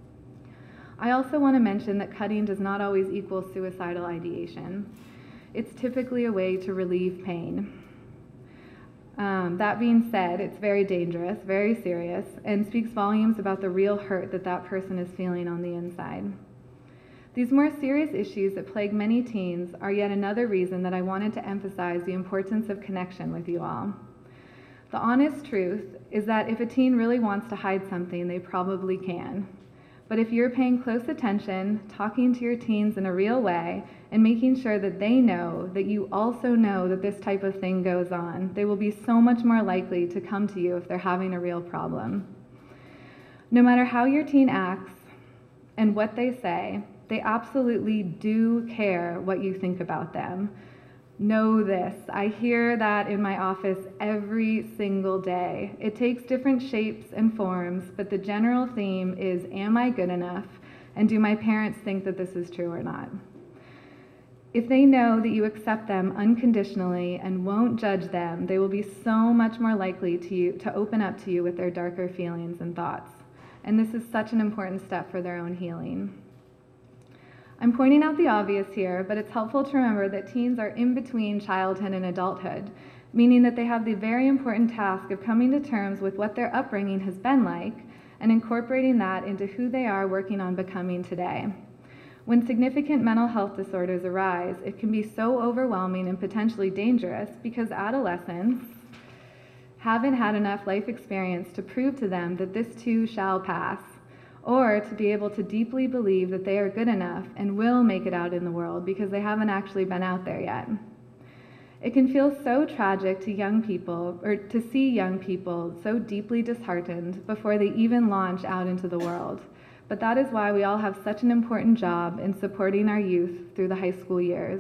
I also want to mention that cutting does not always equal suicidal ideation. It's typically a way to relieve pain. Um, that being said, it's very dangerous, very serious, and speaks volumes about the real hurt that that person is feeling on the inside. These more serious issues that plague many teens are yet another reason that I wanted to emphasize the importance of connection with you all. The honest truth is that if a teen really wants to hide something, they probably can. But if you're paying close attention, talking to your teens in a real way, and making sure that they know that you also know that this type of thing goes on, they will be so much more likely to come to you if they're having a real problem. No matter how your teen acts and what they say, they absolutely do care what you think about them. Know this. I hear that in my office every single day. It takes different shapes and forms, but the general theme is, am I good enough? And do my parents think that this is true or not? If they know that you accept them unconditionally and won't judge them, they will be so much more likely to, you, to open up to you with their darker feelings and thoughts. And this is such an important step for their own healing. I'm pointing out the obvious here, but it's helpful to remember that teens are in between childhood and adulthood, meaning that they have the very important task of coming to terms with what their upbringing has been like and incorporating that into who they are working on becoming today. When significant mental health disorders arise, it can be so overwhelming and potentially dangerous because adolescents haven't had enough life experience to prove to them that this too shall pass, or to be able to deeply believe that they are good enough and will make it out in the world because they haven't actually been out there yet. It can feel so tragic to young people, or to see young people so deeply disheartened before they even launch out into the world. But that is why we all have such an important job in supporting our youth through the high school years.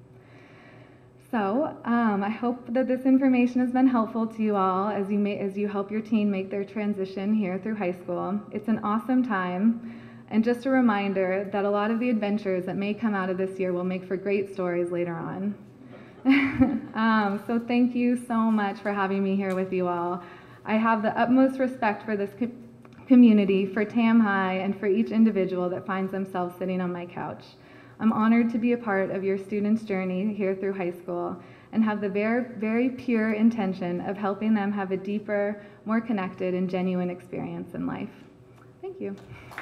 So um, I hope that this information has been helpful to you all as you, may, as you help your teen make their transition here through high school. It's an awesome time, and just a reminder that a lot of the adventures that may come out of this year will make for great stories later on. um, so thank you so much for having me here with you all. I have the utmost respect for this co community, for Tam High, and for each individual that finds themselves sitting on my couch. I'm honored to be a part of your students' journey here through high school and have the very, very pure intention of helping them have a deeper, more connected, and genuine experience in life. Thank you.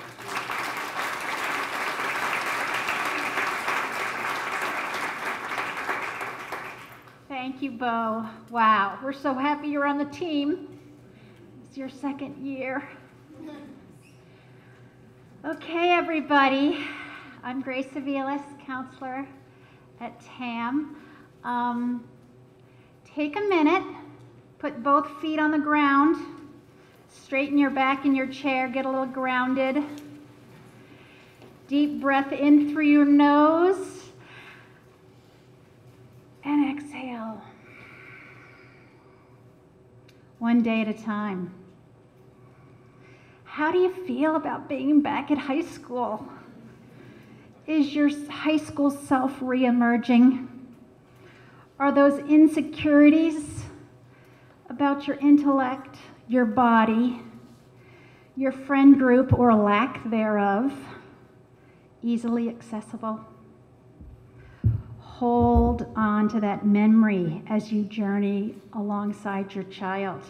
Thank you, Bo. Wow, we're so happy you're on the team. It's your second year. Okay, everybody. I'm Grace Aviles, counselor at T A M. Um, take a minute, put both feet on the ground, straighten your back in your chair, get a little grounded. Deep breath in through your nose, and exhale. One day at a time. How do you feel about being back at high school? Is your high school self reemerging? Are those insecurities about your intellect, your body, your friend group or lack thereof easily accessible? Hold on to that memory as you journey alongside your child.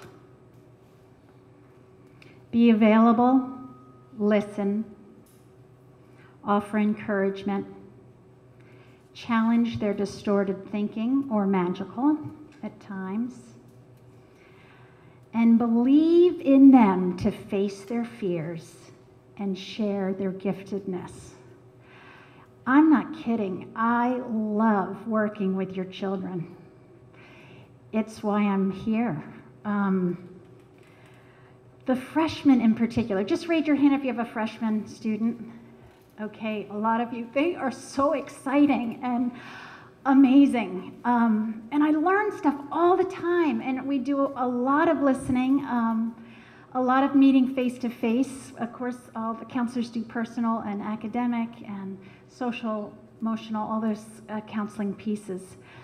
Be available, listen, offer encouragement, challenge their distorted thinking or magical at times, and believe in them to face their fears and share their giftedness. I'm not kidding. I love working with your children. It's why I'm here. Um, the freshmen in particular, just raise your hand if you have a freshman student. Okay, a lot of you, they are so exciting and amazing. Um, and I learn stuff all the time, and we do a lot of listening, um, a lot of meeting face-to-face. Of course, all the counselors do personal and academic and social, emotional, all those uh, counseling pieces.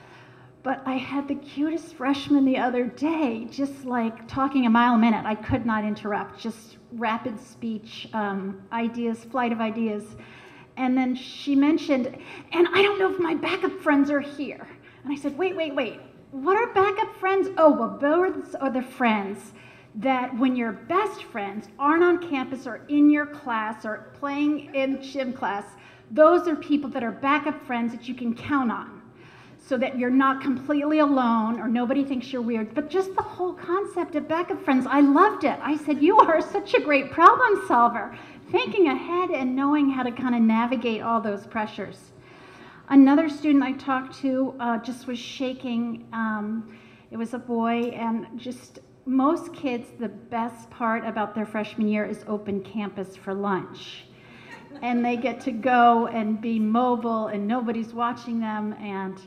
But I had the cutest freshman the other day, just like talking a mile a minute. I could not interrupt, just rapid speech, um, ideas, flight of ideas. And then she mentioned, and I don't know if my backup friends are here. And I said, wait, wait, wait, what are backup friends? Oh, well, those are the friends that when your best friends aren't on campus or in your class or playing in gym class, those are people that are backup friends that you can count on, so that you're not completely alone or nobody thinks you're weird. But just the whole concept of backup friends, I loved it. I said, you are such a great problem solver, thinking ahead and knowing how to kind of navigate all those pressures. Another student I talked to uh, just was shaking. Um, it was a boy, and just most kids, the best part about their freshman year is open campus for lunch. And they get to go and be mobile and nobody's watching them. And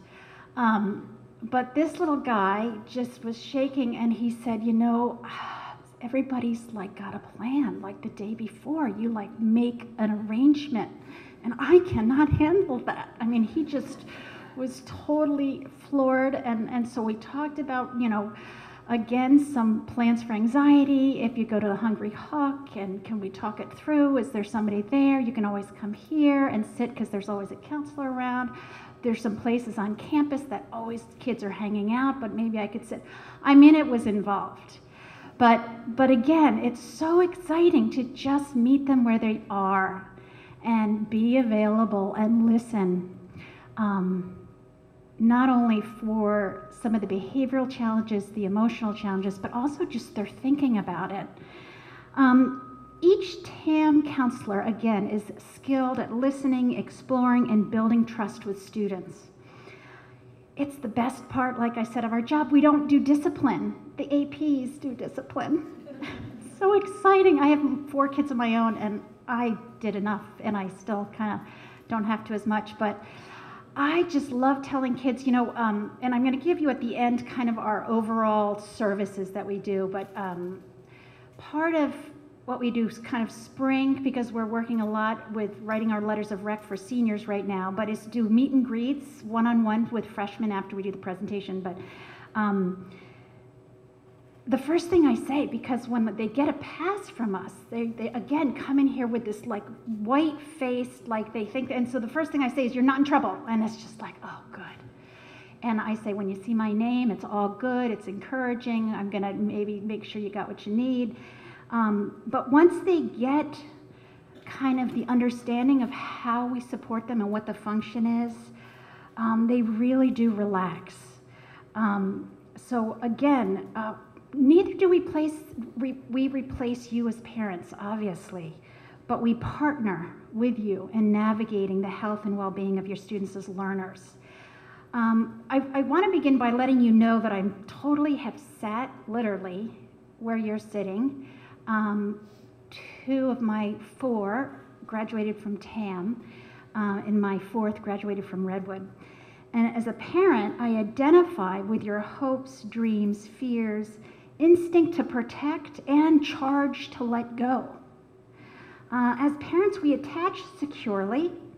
Um, but this little guy just was shaking, and he said, you know, everybody's like got a plan, like the day before, you like make an arrangement, and I cannot handle that. I mean, he just was totally floored, and, and so we talked about, you know, again, some plans for anxiety. If you go to the Hungry Hawk, and can we talk it through? Is there somebody there? You can always come here and sit because there's always a counselor around. There's some places on campus that always kids are hanging out, but maybe I could sit. I mean, it was involved. But, but again, it's so exciting to just meet them where they are and be available and listen, um, not only for some of the behavioral challenges, the emotional challenges, but also just their thinking about it. Um, Each T A M counselor, again, is skilled at listening, exploring, and building trust with students. It's the best part, like I said, of our job. We don't do discipline. The A Ps do discipline. So exciting. I have four kids of my own, and I did enough, and I still kind of don't have to as much. But I just love telling kids, you know, um, and I'm going to give you at the end kind of our overall services that we do, but um, part of what we do is kind of spring, because we're working a lot with writing our letters of rec for seniors right now, but is do meet and greets one-on-one with freshmen after we do the presentation. But um, the first thing I say, because when they get a pass from us, they, they again come in here with this like white face, like they think, and so the first thing I say is, you're not in trouble, and it's just like, oh, good. And I say, when you see my name, it's all good, it's encouraging, I'm gonna maybe make sure you got what you need. Um, but once they get kind of the understanding of how we support them and what the function is, um, they really do relax. Um, so again, uh, neither do we, place, re, we replace you as parents, obviously, but we partner with you in navigating the health and well-being of your students as learners. Um, I, I want to begin by letting you know that I totally have sat, literally, where you're sitting. Um, two of my four graduated from T A M, uh, and my fourth graduated from Redwood. And as a parent, I identify with your hopes, dreams, fears, instinct to protect, and charge to let go. Uh, as parents, we attach securely.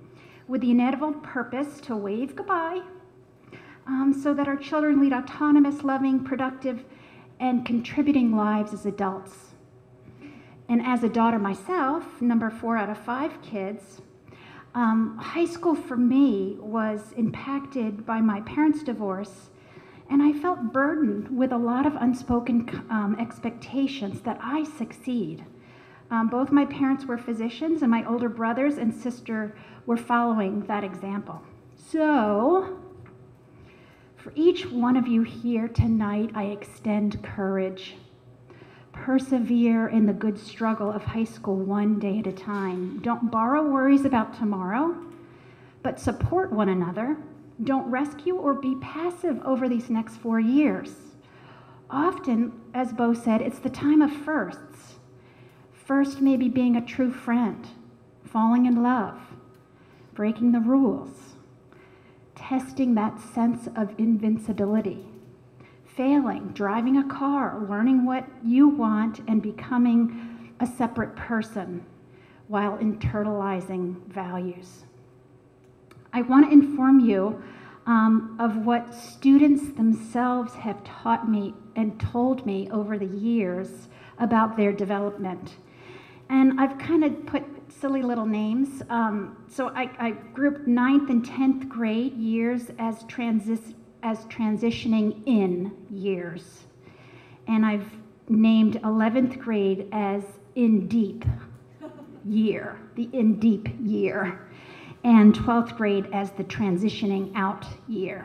with the inevitable purpose to wave goodbye, um, so that our children lead autonomous, loving, productive, and contributing lives as adults. And as a daughter myself, number four out of five kids, um, high school for me was impacted by my parents' divorce, and I felt burdened with a lot of unspoken um, expectations that I succeed. Um, both my parents were physicians, and my older brothers and sister were following that example. So, for each one of you here tonight, I extend courage. Persevere in the good struggle of high school one day at a time. Don't borrow worries about tomorrow, but support one another. Don't rescue or be passive over these next four years. Often, as Bo said, it's the time of firsts. First, maybe being a true friend, falling in love, breaking the rules, testing that sense of invincibility, failing, driving a car, learning what you want, and becoming a separate person while internalizing values. I want to inform you um, of what students themselves have taught me and told me over the years about their development. And I've kind of put silly little names. Um, so I, I grouped ninth and tenth grade years as, transi- as transitioning in years. And I've named eleventh grade as in deep year, the in deep year. And twelfth grade as the transitioning out year.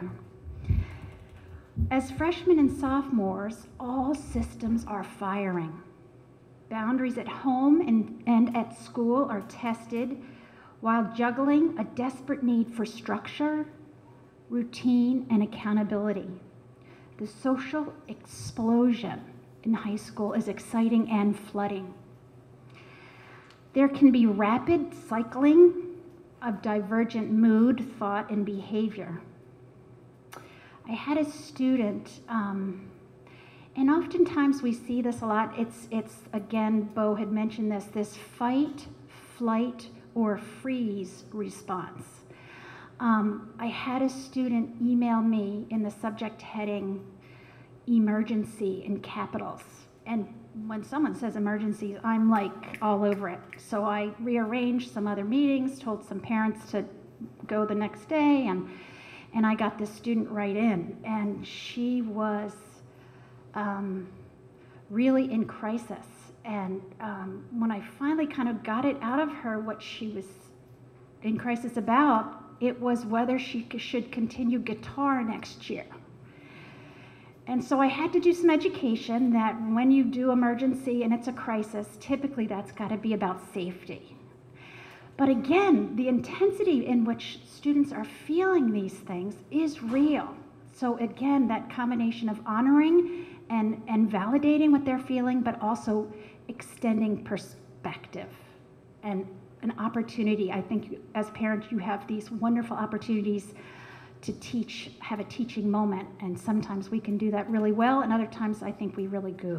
As freshmen and sophomores, all systems are firing. Boundaries at home and, and at school are tested while juggling a desperate need for structure, routine, and accountability. The social explosion in high school is exciting and flooding. There can be rapid cycling of divergent mood, thought, and behavior. I had a student, um, and oftentimes we see this a lot. It's, it's again, Bo had mentioned this, this fight, flight, or freeze response. Um, I had a student email me in the subject heading, emergency in capitals. And when someone says emergency, I'm like all over it. So I rearranged some other meetings, told some parents to go the next day, and, and I got this student right in. And she was um, really in crisis. And um, when I finally kind of got it out of her what she was in crisis about, it was whether she should continue guitar next year. And so I had to do some education that when you do emergency and it's a crisis, typically that's got to be about safety. But again, the intensity in which students are feeling these things is real. So again, that combination of honoring and, and validating what they're feeling, but also extending perspective and an opportunity. I think as parents, you have these wonderful opportunities to teach, have a teaching moment, and sometimes we can do that really well, and other times I think we really goof.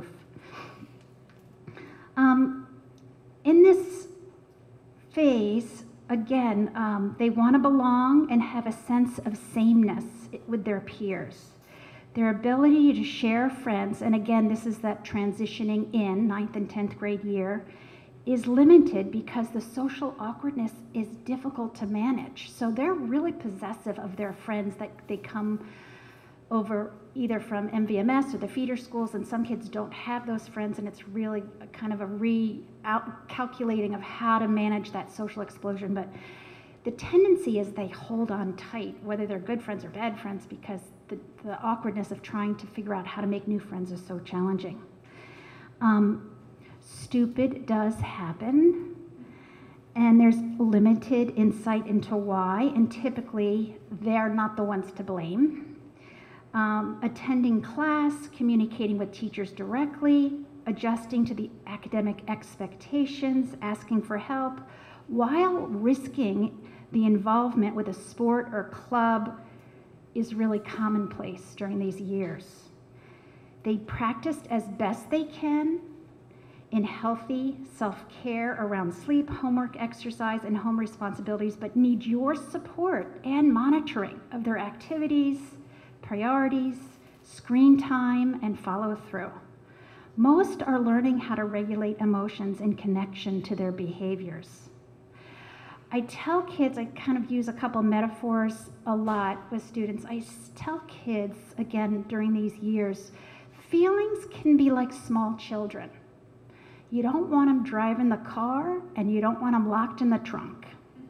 Um, in this phase, again, um, they want to belong and have a sense of sameness with their peers. Their ability to share friends, and again, this is that transitioning in ninth and tenth grade year, is limited because the social awkwardness is difficult to manage. So they're really possessive of their friends that they come over either from M V M S or the feeder schools, and some kids don't have those friends, and it's really a kind of a re-calculating of how to manage that social explosion. But the tendency is they hold on tight, whether they're good friends or bad friends, because the, the awkwardness of trying to figure out how to make new friends is so challenging. Um, Stupid does happen, and there's limited insight into why, and typically they're not the ones to blame. Um, attending class, communicating with teachers directly, adjusting to the academic expectations, asking for help, while risking the involvement with a sport or club is really commonplace during these years. They practiced as best they can, in healthy self-care around sleep, homework, exercise, and home responsibilities, but need your support and monitoring of their activities, priorities, screen time, and follow-through. Most are learning how to regulate emotions in connection to their behaviors. I tell kids, I kind of use a couple metaphors a lot with students. I tell kids, again, during these years, feelings can be like small children. You don't want them driving the car, and you don't want them locked in the trunk.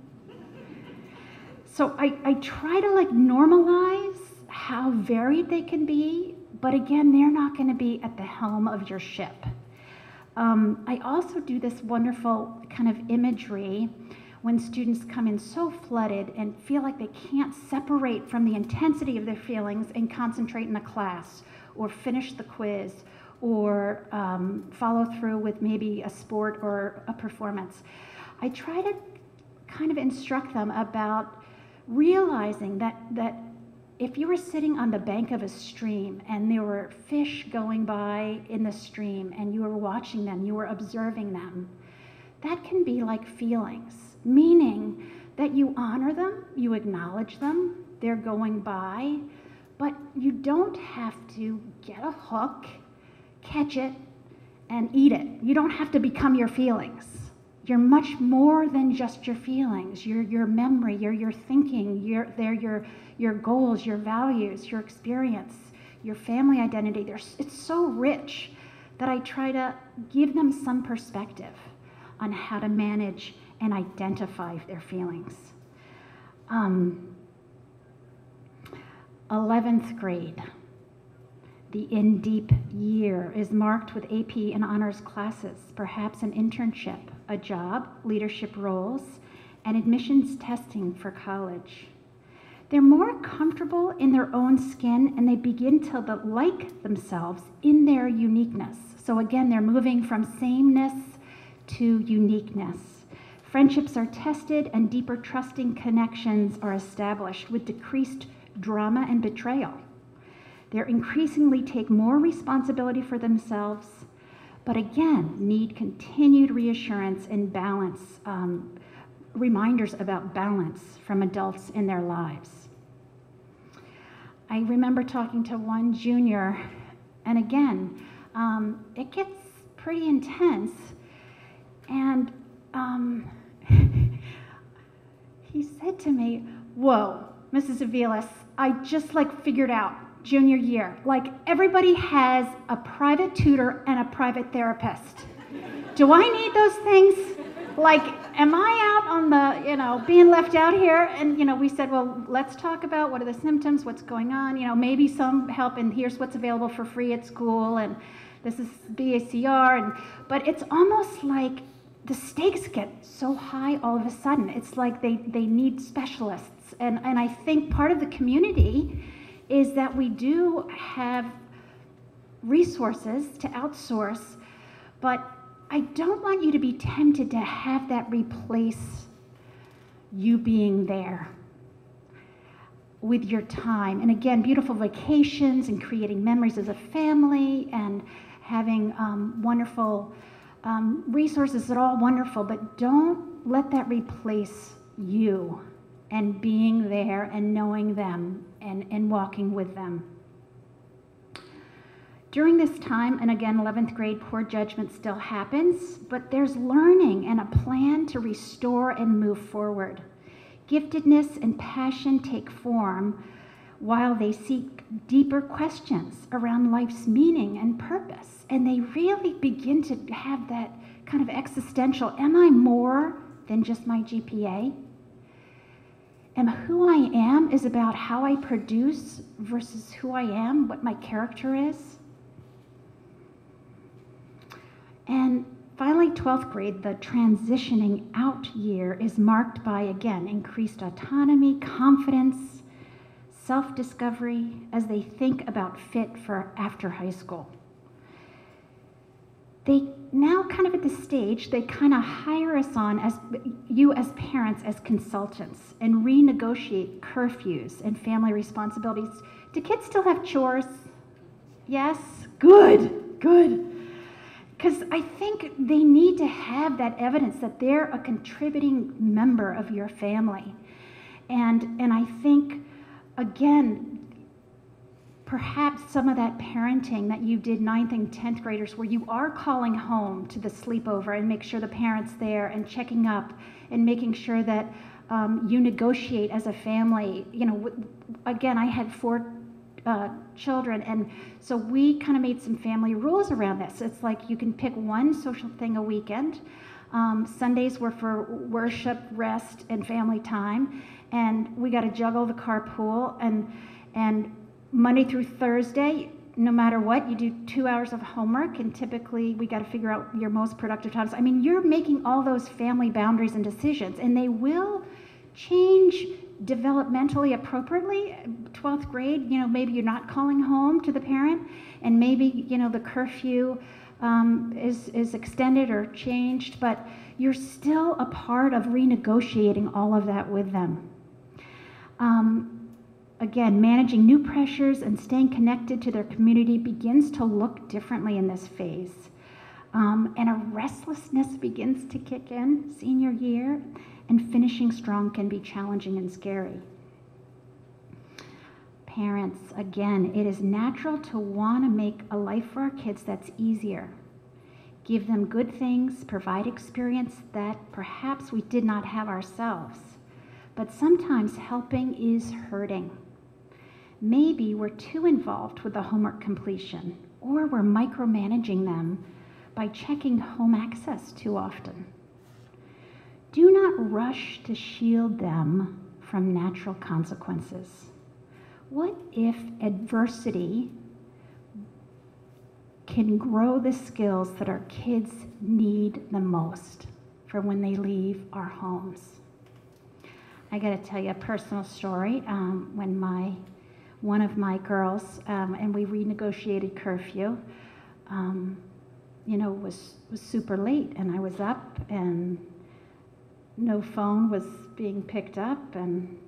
So I, I try to like normalize how varied they can be, but again, they're not going to be at the helm of your ship. Um, I also do this wonderful kind of imagery when students come in so flooded and feel like they can't separate from the intensity of their feelings and concentrate in a class or finish the quiz or um, follow through with maybe a sport or a performance. I try to kind of instruct them about realizing that, that if you were sitting on the bank of a stream and there were fish going by in the stream and you were watching them, you were observing them, that can be like feelings, meaning that you honor them, you acknowledge them, they're going by, but you don't have to get a hook, catch it, and eat it. You don't have to become your feelings. You're much more than just your feelings. You're your memory, you're your thinking, you're, they're your, your goals, your values, your experience, your family identity. There's, it's so rich that I try to give them some perspective on how to manage and identify their feelings. Um, eleventh grade. The in-deep year is marked with A P and honors classes, perhaps an internship, a job, leadership roles, and admissions testing for college. They're more comfortable in their own skin, and they begin to like themselves in their uniqueness. So again, they're moving from sameness to uniqueness. Friendships are tested, and deeper trusting connections are established with decreased drama and betrayal. They increasingly take more responsibility for themselves, but again, need continued reassurance and balance, um, reminders about balance from adults in their lives. I remember talking to one junior, and again, um, it gets pretty intense, and um, he said to me, "Whoa, Missus Aviles, I just like figured out junior year, like everybody has a private tutor and a private therapist. Do I need those things? Like, am I out on the, you know, being left out here?" And, you know, we said, well, let's talk about what are the symptoms, what's going on, you know, maybe some help, and here's what's available for free at school, and this is B A C R, and, but it's almost like the stakes get so high all of a sudden. It's like they, they need specialists. And, and I think part of the community is that we do have resources to outsource, but I don't want you to be tempted to have that replace you being there with your time. And again, beautiful vacations and creating memories as a family and having um, wonderful um, resources are all wonderful, but don't let that replace you and being there and knowing them and, and walking with them. During this time, and again, eleventh grade, poor judgment still happens, but there's learning and a plan to restore and move forward. Giftedness and passion take form while they seek deeper questions around life's meaning and purpose. And they really begin to have that kind of existential, am I more than just my G P A? And who I am is about how I produce versus who I am, what my character is. And finally, twelfth grade, the transitioning out year is marked by, again, increased autonomy, confidence, self-discovery as they think about fit for after high school. They now kind of at this stage, they kind of hire us on, as you as parents, as consultants, and renegotiate curfews and family responsibilities. Do kids still have chores? Yes? Good, good. Because I think they need to have that evidence that they're a contributing member of your family. And, and I think, again, perhaps some of that parenting that you did ninth and tenth graders, where you are calling home to the sleepover and make sure the parent's there and checking up and making sure that um, you negotiate as a family. You know, w- again, I had four Uh, children, and so we kind of made some family rules around this. It's like you can pick one social thing a weekend. Um, Sundays were for worship, rest, and family time, and we got to juggle the carpool. And and Monday through Thursday, no matter what, you do two hours of homework, and typically we got to figure out your most productive times. I mean, you're making all those family boundaries and decisions, and they will change developmentally appropriately. twelfth grade, you know, maybe you're not calling home to the parent, and maybe, you know, the curfew um, is, is extended or changed, but you're still a part of renegotiating all of that with them. Um, again, managing new pressures and staying connected to their community begins to look differently in this phase. Um, and a restlessness begins to kick in senior year, and finishing strong can be challenging and scary. Parents, again, it is natural to want to make a life for our kids that's easier. Give them good things, provide experience that perhaps we did not have ourselves. But sometimes helping is hurting. Maybe we're too involved with the homework completion, or we're micromanaging them by checking home access too often. Do not rush to shield them from natural consequences. What if adversity can grow the skills that our kids need the most for when they leave our homes? I got to tell you a personal story. Um, when my one of my girls um, and we renegotiated curfew, um, you know, was was super late, and I was up, and no phone was being picked up, and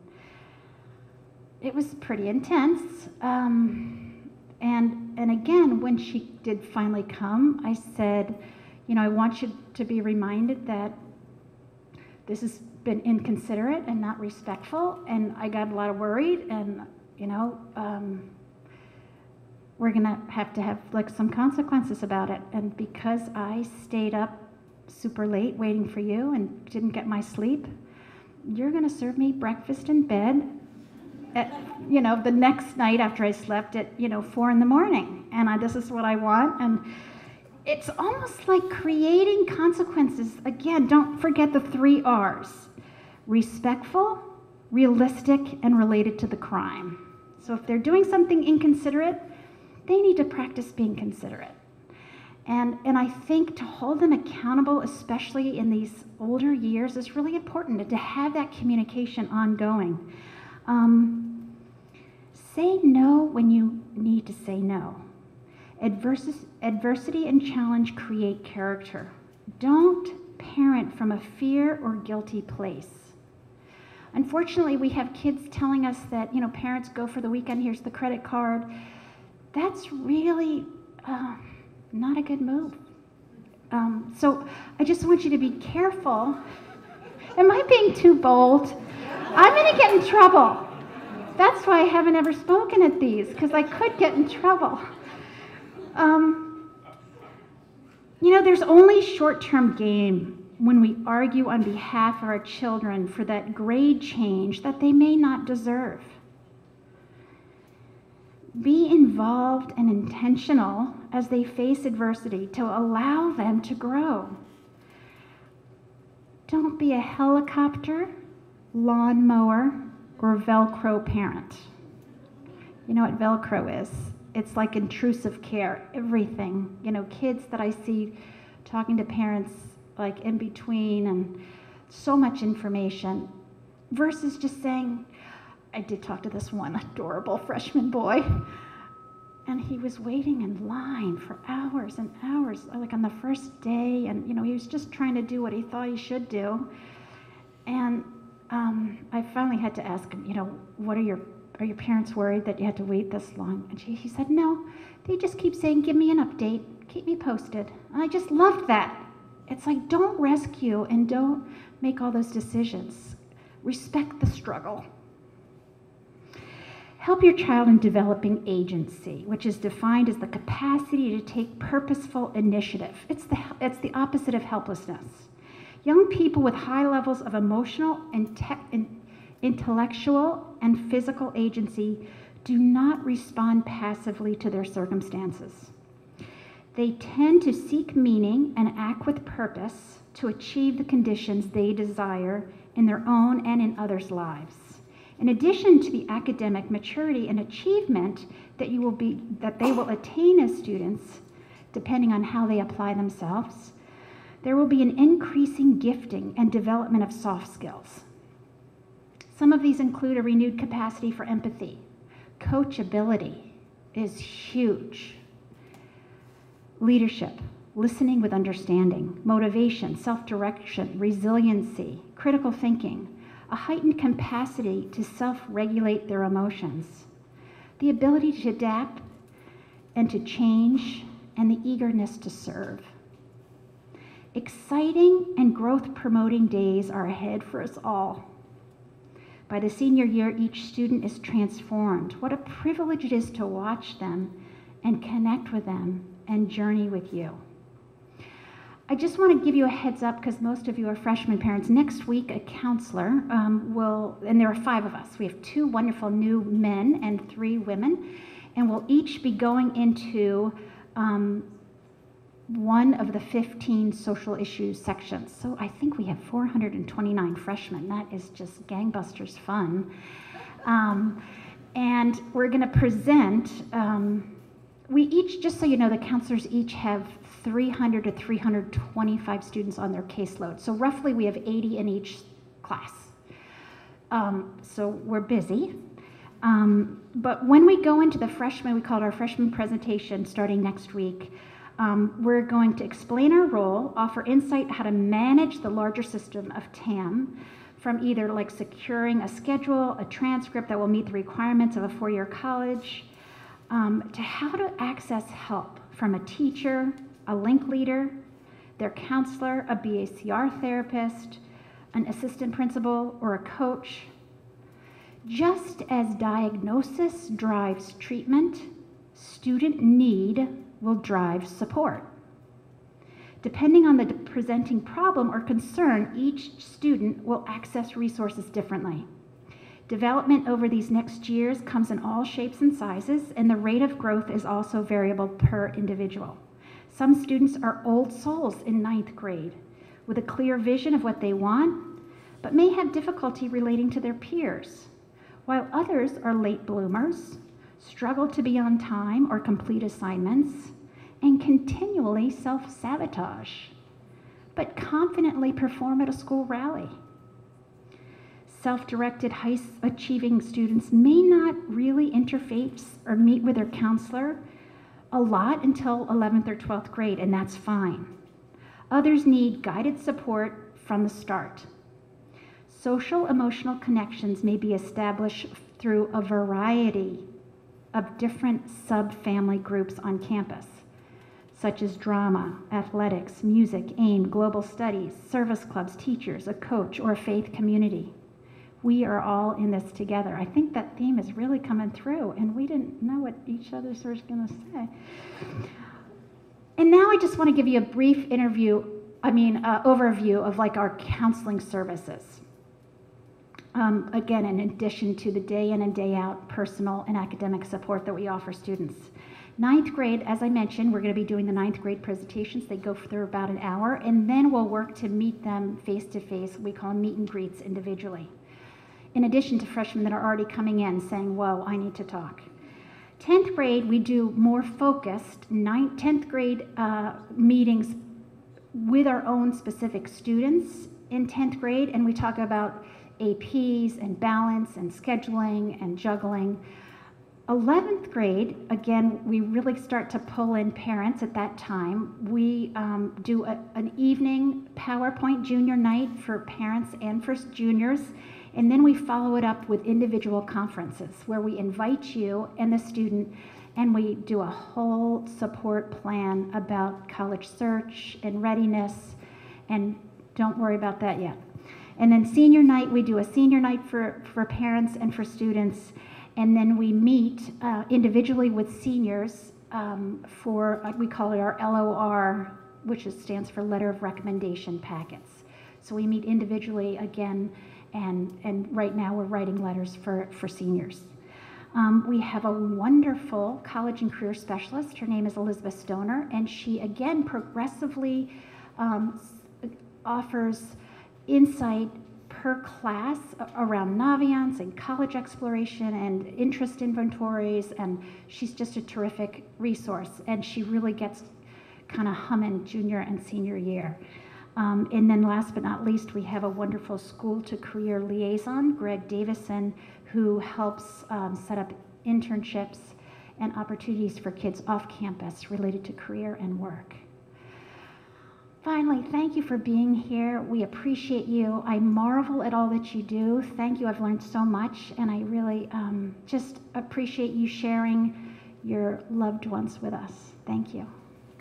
it was pretty intense. Um, and and again, when she did finally come, I said, you know, I want you to be reminded that this has been inconsiderate and not respectful, and I got a lot of worried, and you know, um, we're gonna have to have like some consequences about it. And because I stayed up super late waiting for you and didn't get my sleep, you're gonna serve me breakfast in bed at, you know, the next night after I slept at, you know, four in the morning. And I, this is what I want. And it's almost like creating consequences. Again, don't forget the three R's: respectful, realistic, and related to the crime. So if they're doing something inconsiderate, they need to practice being considerate. And, and I think to hold them accountable, especially in these older years, is really important, and to have that communication ongoing. Um, say no when you need to say no. Adversi- adversity and challenge create character. Don't parent from a fear or guilty place. Unfortunately, we have kids telling us that, you know, parents, go for the weekend, here's the credit card. That's really uh, not a good move. Um, so I just want you to be careful. Am I being too bold? I'm going to get in trouble. That's why I haven't ever spoken at these, because I could get in trouble. Um, you know, there's only short-term gain when we argue on behalf of our children for that grade change that they may not deserve. Be involved and intentional as they face adversity to allow them to grow. Don't be a helicopter, lawnmower, or Velcro parent. You know what Velcro is? It's like intrusive care, everything. You know, kids that I see talking to parents like in between, and so much information, versus just saying, I did talk to this one adorable freshman boy, and he was waiting in line for hours and hours, like on the first day, and you know, he was just trying to do what he thought he should do. And um, I finally had to ask him, you know, what are your are your parents worried that you had to wait this long? And she, he said, no, they just keep saying, give me an update, keep me posted. And I just loved that. It's like, don't rescue and don't make all those decisions. Respect the struggle. Help your child in developing agency, which is defined as the capacity to take purposeful initiative. It's the, it's the opposite of helplessness. Young people with high levels of emotional, and te- intellectual, and physical agency do not respond passively to their circumstances. They tend to seek meaning and act with purpose to achieve the conditions they desire in their own and in others' lives. In addition to the academic maturity and achievement that you will be that they will attain as students, depending on how they apply themselves, there will be an increasing gifting and development of soft skills. Some of these include a renewed capacity for empathy. Coachability is huge. Leadership, listening with understanding, motivation, self-direction, resiliency, critical thinking, a heightened capacity to self-regulate their emotions, the ability to adapt and to change, and the eagerness to serve. Exciting and growth-promoting days are ahead for us all. By the senior year, each student is transformed. What a privilege it is to watch them and connect with them and journey with you. I just want to give you a heads up because most of you are freshman parents. Next week, a counselor um, will, and there are five of us. We have two wonderful new men and three women, and we'll each be going into um, one of the fifteen social issues sections. So I think we have four hundred twenty-nine freshmen. That is just gangbusters fun. Um, and we're going to present, um, we each, just so you know, the counselors each have three hundred to three hundred twenty-five students on their caseload. So roughly we have eighty in each class. Um, so we're busy. Um, but when we go into the freshman, we call it our freshman presentation starting next week. Um, we're going to explain our role, offer insight how to manage the larger system of T A M, from either like securing a schedule, a transcript that will meet the requirements of a four-year college, um, to how to access help from a teacher, a link leader, their counselor, a B A C R therapist, an assistant principal, or a coach. Just as diagnosis drives treatment, student need will drive support. Depending on the presenting problem or concern, each student will access resources differently. Development over these next years comes in all shapes and sizes, and the rate of growth is also variable per individual. Some students are old souls in ninth grade with a clear vision of what they want, but may have difficulty relating to their peers, while others are late bloomers, struggle to be on time or complete assignments, and continually self-sabotage, but confidently perform at a school rally. Self-directed, high-achieving students may not really interface or meet with their counselor a lot until eleventh or twelfth grade, and that's fine. Others need guided support from the start. Social emotional connections may be established through a variety of different sub-family groups on campus, such as drama, athletics, music, AIM, global studies, service clubs, teachers, a coach, or a faith community. We are all in this together. I think that theme is really coming through, and we didn't know what each other was going to say. And now I just want to give you a brief interview, I mean, uh, overview of like our counseling services. Um, again, in addition to the day in and day out personal and academic support that we offer students. Ninth grade, as I mentioned, we're going to be doing the ninth grade presentations. They go for about an hour, and then we'll work to meet them face to face. We call them meet and greets individually. In addition to freshmen that are already coming in saying, whoa, I need to talk. tenth grade, we do more focused ninth, tenth grade uh, meetings with our own specific students in tenth grade, and we talk about A Ps and balance and scheduling and juggling. eleventh grade, again, we really start to pull in parents at that time. We um, do a, an evening PowerPoint junior night for parents and for juniors, And then we follow it up with individual conferences where we invite you and the student, and we do a whole support plan about college search and readiness, and don't worry about that yet. And then senior night, we do a senior night for, for parents and for students, and then we meet uh, individually with seniors um, for, uh, we call it our L O R, which is, stands for Letter of Recommendation Packets. So we meet individually again, and, and right now we're writing letters for, for seniors. Um, we have a wonderful college and career specialist. Her name is Elizabeth Stoner, and she again progressively um, offers insight per class around Naviance and college exploration and interest inventories, and she's just a terrific resource, and she really gets kind of humming junior and senior year. Um, and then last but not least, we have a wonderful school to career liaison, Greg Davison, who helps um, set up internships and opportunities for kids off campus related to career and work. Finally, thank you for being here. We appreciate you. I marvel at all that you do. Thank you. I've learned so much, and I really um, just appreciate you sharing your loved ones with us. Thank you.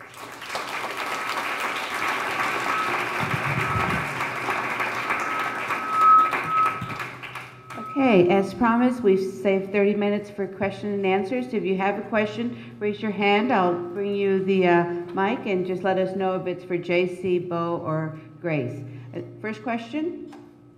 Okay, as promised, we've saved thirty minutes for question and answers. If you have a question, raise your hand. I'll bring you the uh, mic, and just let us know if it's for J C, Bo, or Grace. Uh, first question?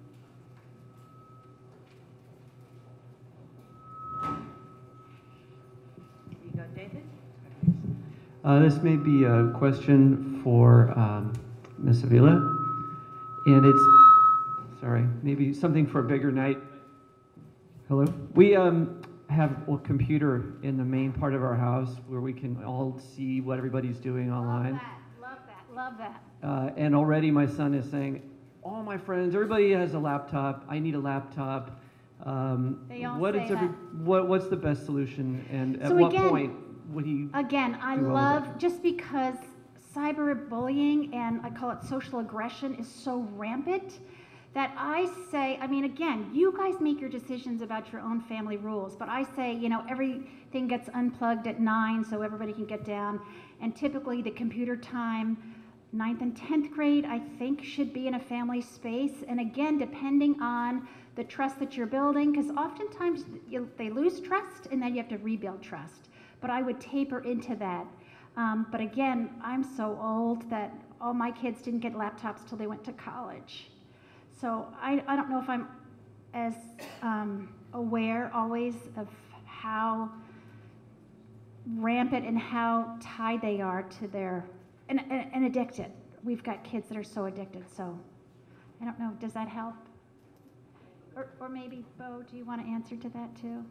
Here you go, David. Uh, this may be a question for um, Miz Avila, and it's, sorry, maybe something for a bigger night. Hello? We um, have a computer in the main part of our house where we can all see what everybody's doing online. Love that, love that, love that. Uh, and already my son is saying, all my friends, everybody has a laptop. I need a laptop. Um, They all what say is every, that. what, what's the best solution, and at So what again- point would he Again, I do all of love, that? just because cyberbullying and I call it social aggression is so rampant, that I say, I mean, again, you guys make your decisions about your own family rules, but I say, you know, everything gets unplugged at nine so everybody can get down. And typically the computer time, ninth and tenth grade, I think should be in a family space. And again, depending on the trust that you're building, because oftentimes you, they lose trust and then you have to rebuild trust. But I would taper into that. Um, but again, I'm so old that all my kids didn't get laptops till they went to college. So I, I don't know if I'm as um, aware always of how rampant and how tied they are to their, and, and, and addicted. We've got kids that are so addicted, so I don't know, does that help? Or, or maybe, Bo, do you want to answer to that too?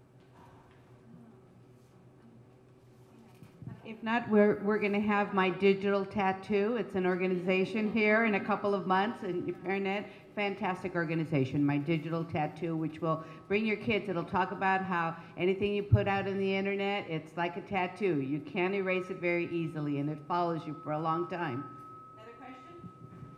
If not, we're, we're going to have My Digital Tattoo. It's an organization here in a couple of months in Fairnet. Fantastic organization, My Digital Tattoo, which will bring your kids. It'll talk about how anything you put out in the internet, it's like a tattoo. You can't erase it very easily, and it follows you for a long time. Another question?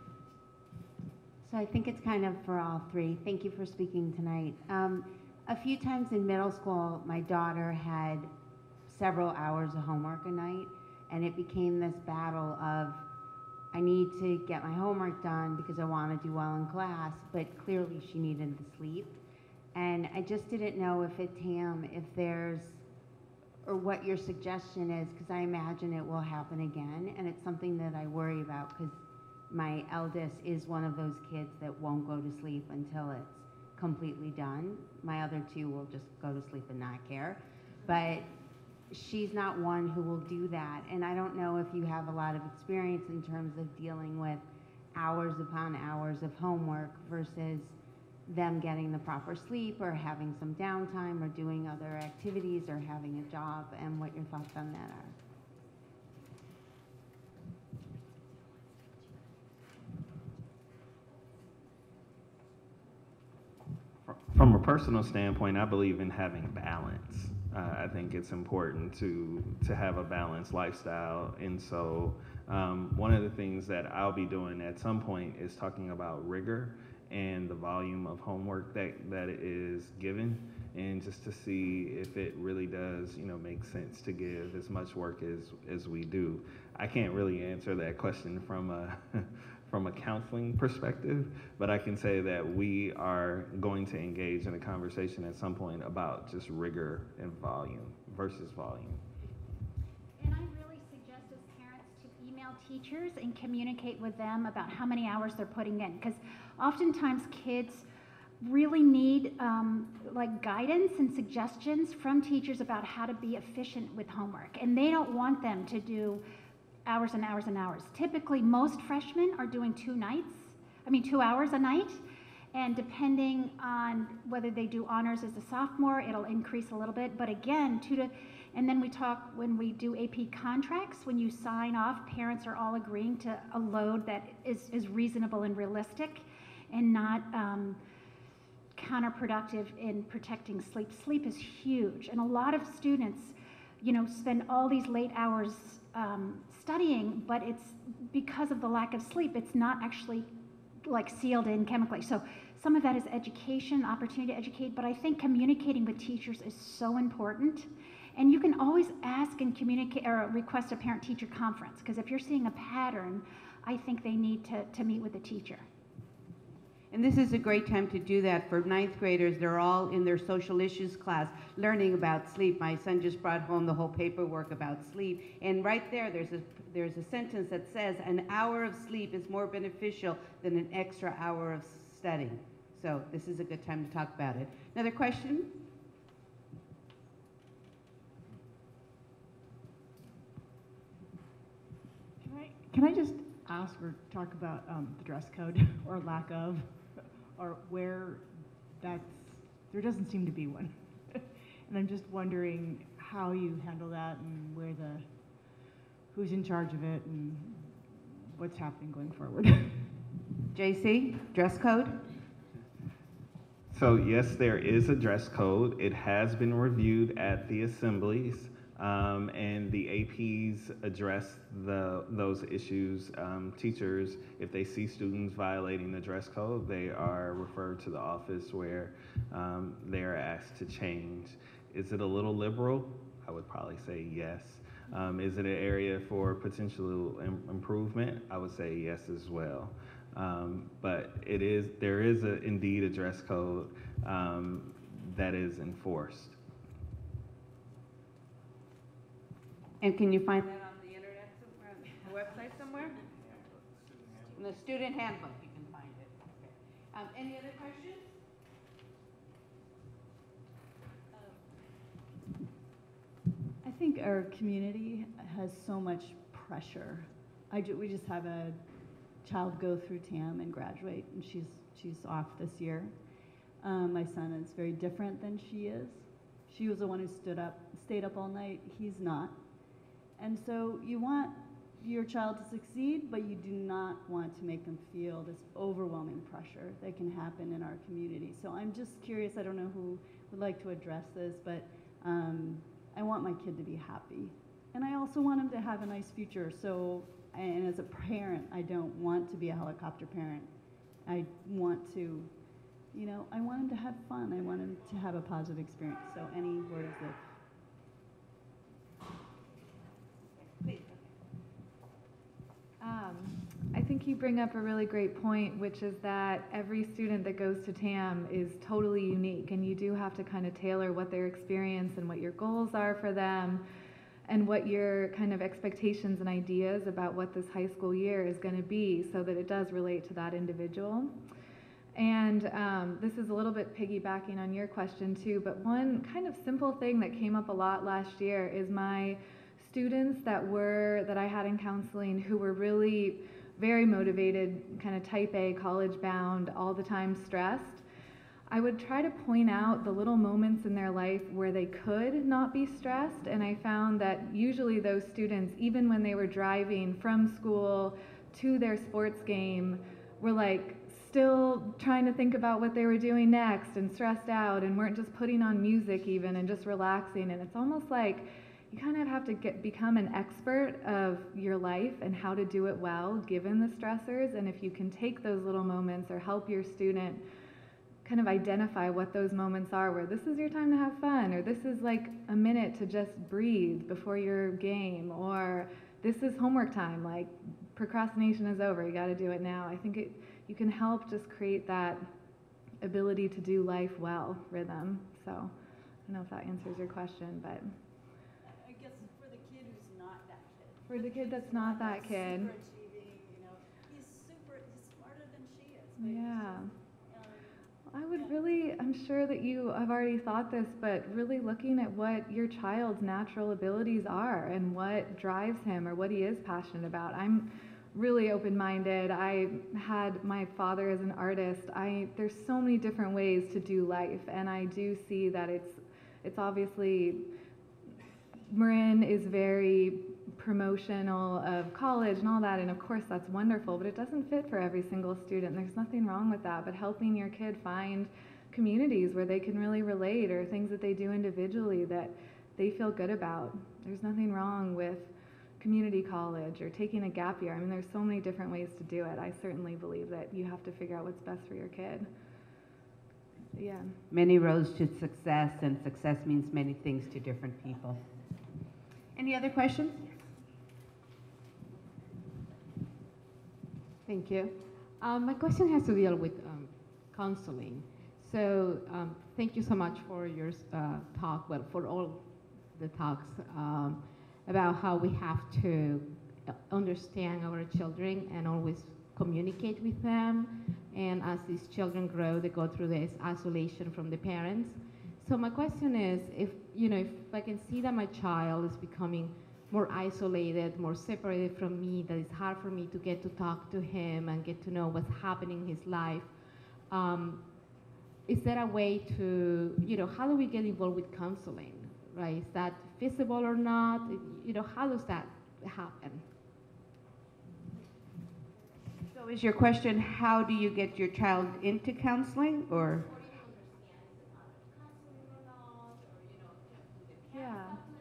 So I think it's kind of for all three. Thank you for speaking tonight. Um, a few times in middle school, my daughter had several hours of homework a night, and it became this battle of, I need to get my homework done because I want to do well in class, but clearly she needed to sleep. And I just didn't know if it, Tam, if there's, or what your suggestion is, because I imagine it will happen again, and it's something that I worry about because my eldest is one of those kids that won't go to sleep until it's completely done. My other two will just go to sleep and not care. But she's not one who will do that. And I don't know if you have a lot of experience in terms of dealing with hours upon hours of homework versus them getting the proper sleep or having some downtime or doing other activities or having a job, and what your thoughts on that are. From a personal standpoint, I believe in having balance. Uh, I think it's important to to have a balanced lifestyle, and so um, one of the things that I'll be doing at some point is talking about rigor and the volume of homework that, that is given, and just to see if it really does, you know, make sense to give as much work as, as we do. I can't really answer that question from a, from a counseling perspective, but I can say that we are going to engage in a conversation at some point about just rigor and volume versus volume. And I really suggest as parents to email teachers and communicate with them about how many hours they're putting in, because oftentimes kids really need um, like guidance and suggestions from teachers about how to be efficient with homework, and they don't want them to do hours and hours and hours. Typically, most freshmen are doing two nights, I mean two hours a night, and depending on whether they do honors as a sophomore, it'll increase a little bit, but again, two to, and then we talk when we do A P contracts, when you sign off, parents are all agreeing to a load that is, is reasonable and realistic and not um, counterproductive in protecting sleep. Sleep is huge, and a lot of students, you know, spend all these late hours um, studying, but it's because of the lack of sleep, it's not actually like sealed in chemically. So some of that is education, opportunity to educate, but I think communicating with teachers is so important. And you can always ask and communicate or request a parent-teacher conference, because if you're seeing a pattern, I think they need to, to meet with the teacher. And this is a great time to do that for ninth graders. They're all in their social issues class learning about sleep. My son just brought home the whole paperwork about sleep. And right there, there's a, there's a sentence that says an hour of sleep is more beneficial than an extra hour of studying. So this is a good time to talk about it. Another question? Can I, can I just ask or talk about um, the dress code or lack of, or where that's, there doesn't seem to be one. And I'm just wondering how you handle that and where the, who's in charge of it and what's happening going forward. J C, dress code? So yes, there is a dress code. It has been reviewed at the assemblies. Um, and the A Ps address the, those issues. Um, teachers, if they see students violating the dress code, they are referred to the office where um, they are asked to change. Is it a little liberal? I would probably say yes. Um, is it an area for potential im- improvement? I would say yes as well. Um, but it is, there is a, indeed a dress code um, that is enforced. And can you find that on the internet somewhere, on the website somewhere? In the student handbook, you can find it. Okay. Um, any other questions? I think our community has so much pressure. I ju- we just have a child go through T A M and graduate, and she's she's off this year. Um, my son is very different than she is. She was the one who stood up, stayed up all night. He's not. And so you want your child to succeed, but you do not want to make them feel this overwhelming pressure that can happen in our community. So I'm just curious, I don't know who would like to address this, but um, I want my kid to be happy. And I also want him to have a nice future. So, and as a parent, I don't want to be a helicopter parent. I want to, you know, I want him to have fun. I want him to have a positive experience. So any word is good. Um, I think you bring up a really great point, which is that every student that goes to T A M is totally unique, and you do have to kind of tailor what their experience and what your goals are for them, and what your kind of expectations and ideas about what this high school year is going to be, so that it does relate to that individual. And um, this is a little bit piggybacking on your question too, but one kind of simple thing that came up a lot last year is my students that were, that I had in counseling who were really very motivated, kind of type A, college bound, all the time stressed. I would try to point out the little moments in their life where they could not be stressed, and I found that usually those students, even when they were driving from school to their sports game, were like still trying to think about what they were doing next and stressed out, and weren't just putting on music even and just relaxing. And it's almost like you kind of have to get become an expert of your life and how to do it well given the stressors. And if you can take those little moments or help your student kind of identify what those moments are, where this is your time to have fun, or this is like a minute to just breathe before your game, or this is homework time, like procrastination is over, you got to do it now. I think it, you can help just create that ability to do life well rhythm. So I don't know if that answers your question, but I guess for the kid who's not that kid. for the kid that's not that kid. Super achieving, you know, he's super, he's smarter than she is. But he's Yeah. just, um, I would really, I'm sure that you have already thought this, but really looking at what your child's natural abilities are and what drives him or what he is passionate about. I'm really open-minded. I had my father as an artist. I there's so many different ways to do life, and I do see that it's it's obviously Marin is very promotional of college and all that, and of course that's wonderful, but it doesn't fit for every single student. There's nothing wrong with that, but helping your kid find communities where they can really relate, or things that they do individually that they feel good about. There's nothing wrong with community college or taking a gap year. I mean, there's so many different ways to do it. I certainly believe that you have to figure out what's best for your kid. Yeah. Many roads to success, and success means many things to different people. Any other questions? Thank you. Um, my question has to deal with um, counseling. So um, thank you so much for your uh, talk, well, for all the talks um, about how we have to understand our children and always communicate with them. And as these children grow, they go through this isolation from the parents. So my question is, if you know, if I can see that my child is becoming more isolated, more separated from me, that it's hard for me to get to talk to him and get to know what's happening in his life, um, is there a way to, you know, how do we get involved with counseling, right? Is that feasible or not? You know, how does that happen? So is your question, how do you get your child into counseling, or? Yeah.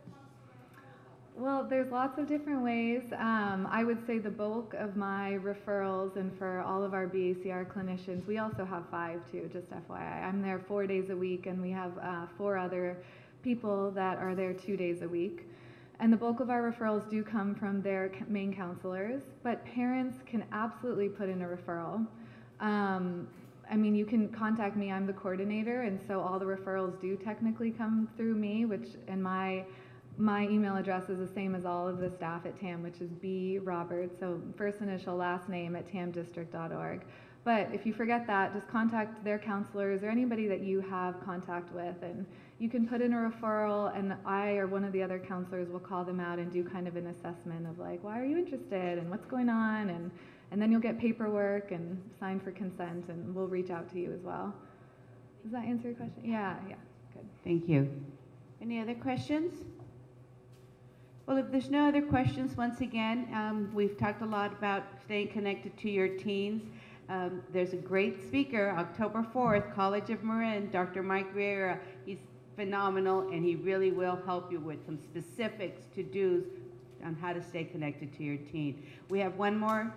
Well, there's lots of different ways. Um, I would say the bulk of my referrals, and for all of our B A C R clinicians, we also have five too, just F Y I. I'm there four days a week, and we have uh, four other people that are there two days a week. And the bulk of our referrals do come from their main counselors, but parents can absolutely put in a referral. Um, I mean, you can contact me, I'm the coordinator, and so all the referrals do technically come through me, which, and my my email address is the same as all of the staff at T A M, which is B Roberts, so first initial, last name at tamdistrict dot org. But if you forget that, just contact their counselors or anybody that you have contact with, and you can put in a referral, and I or one of the other counselors will call them out and do kind of an assessment of like, why are you interested and what's going on, and, and then you'll get paperwork and sign for consent, and we'll reach out to you as well. Does that answer your question? Yeah, yeah, good. Thank you. Any other questions? Well, if there's no other questions, once again, um, we've talked a lot about staying connected to your teens. Um, there's a great speaker, October fourth, College of Marin, Doctor Mike Riera. He's phenomenal, and he really will help you with some specifics, to-dos on how to stay connected to your teen. We have one more.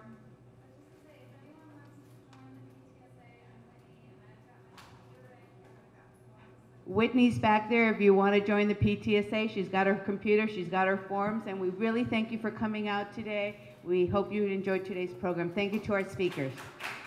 Whitney's back there if you want to join the P T S A. She's got her computer, she's got her forms, and we really thank you for coming out today. We hope you enjoyed today's program. Thank you to our speakers.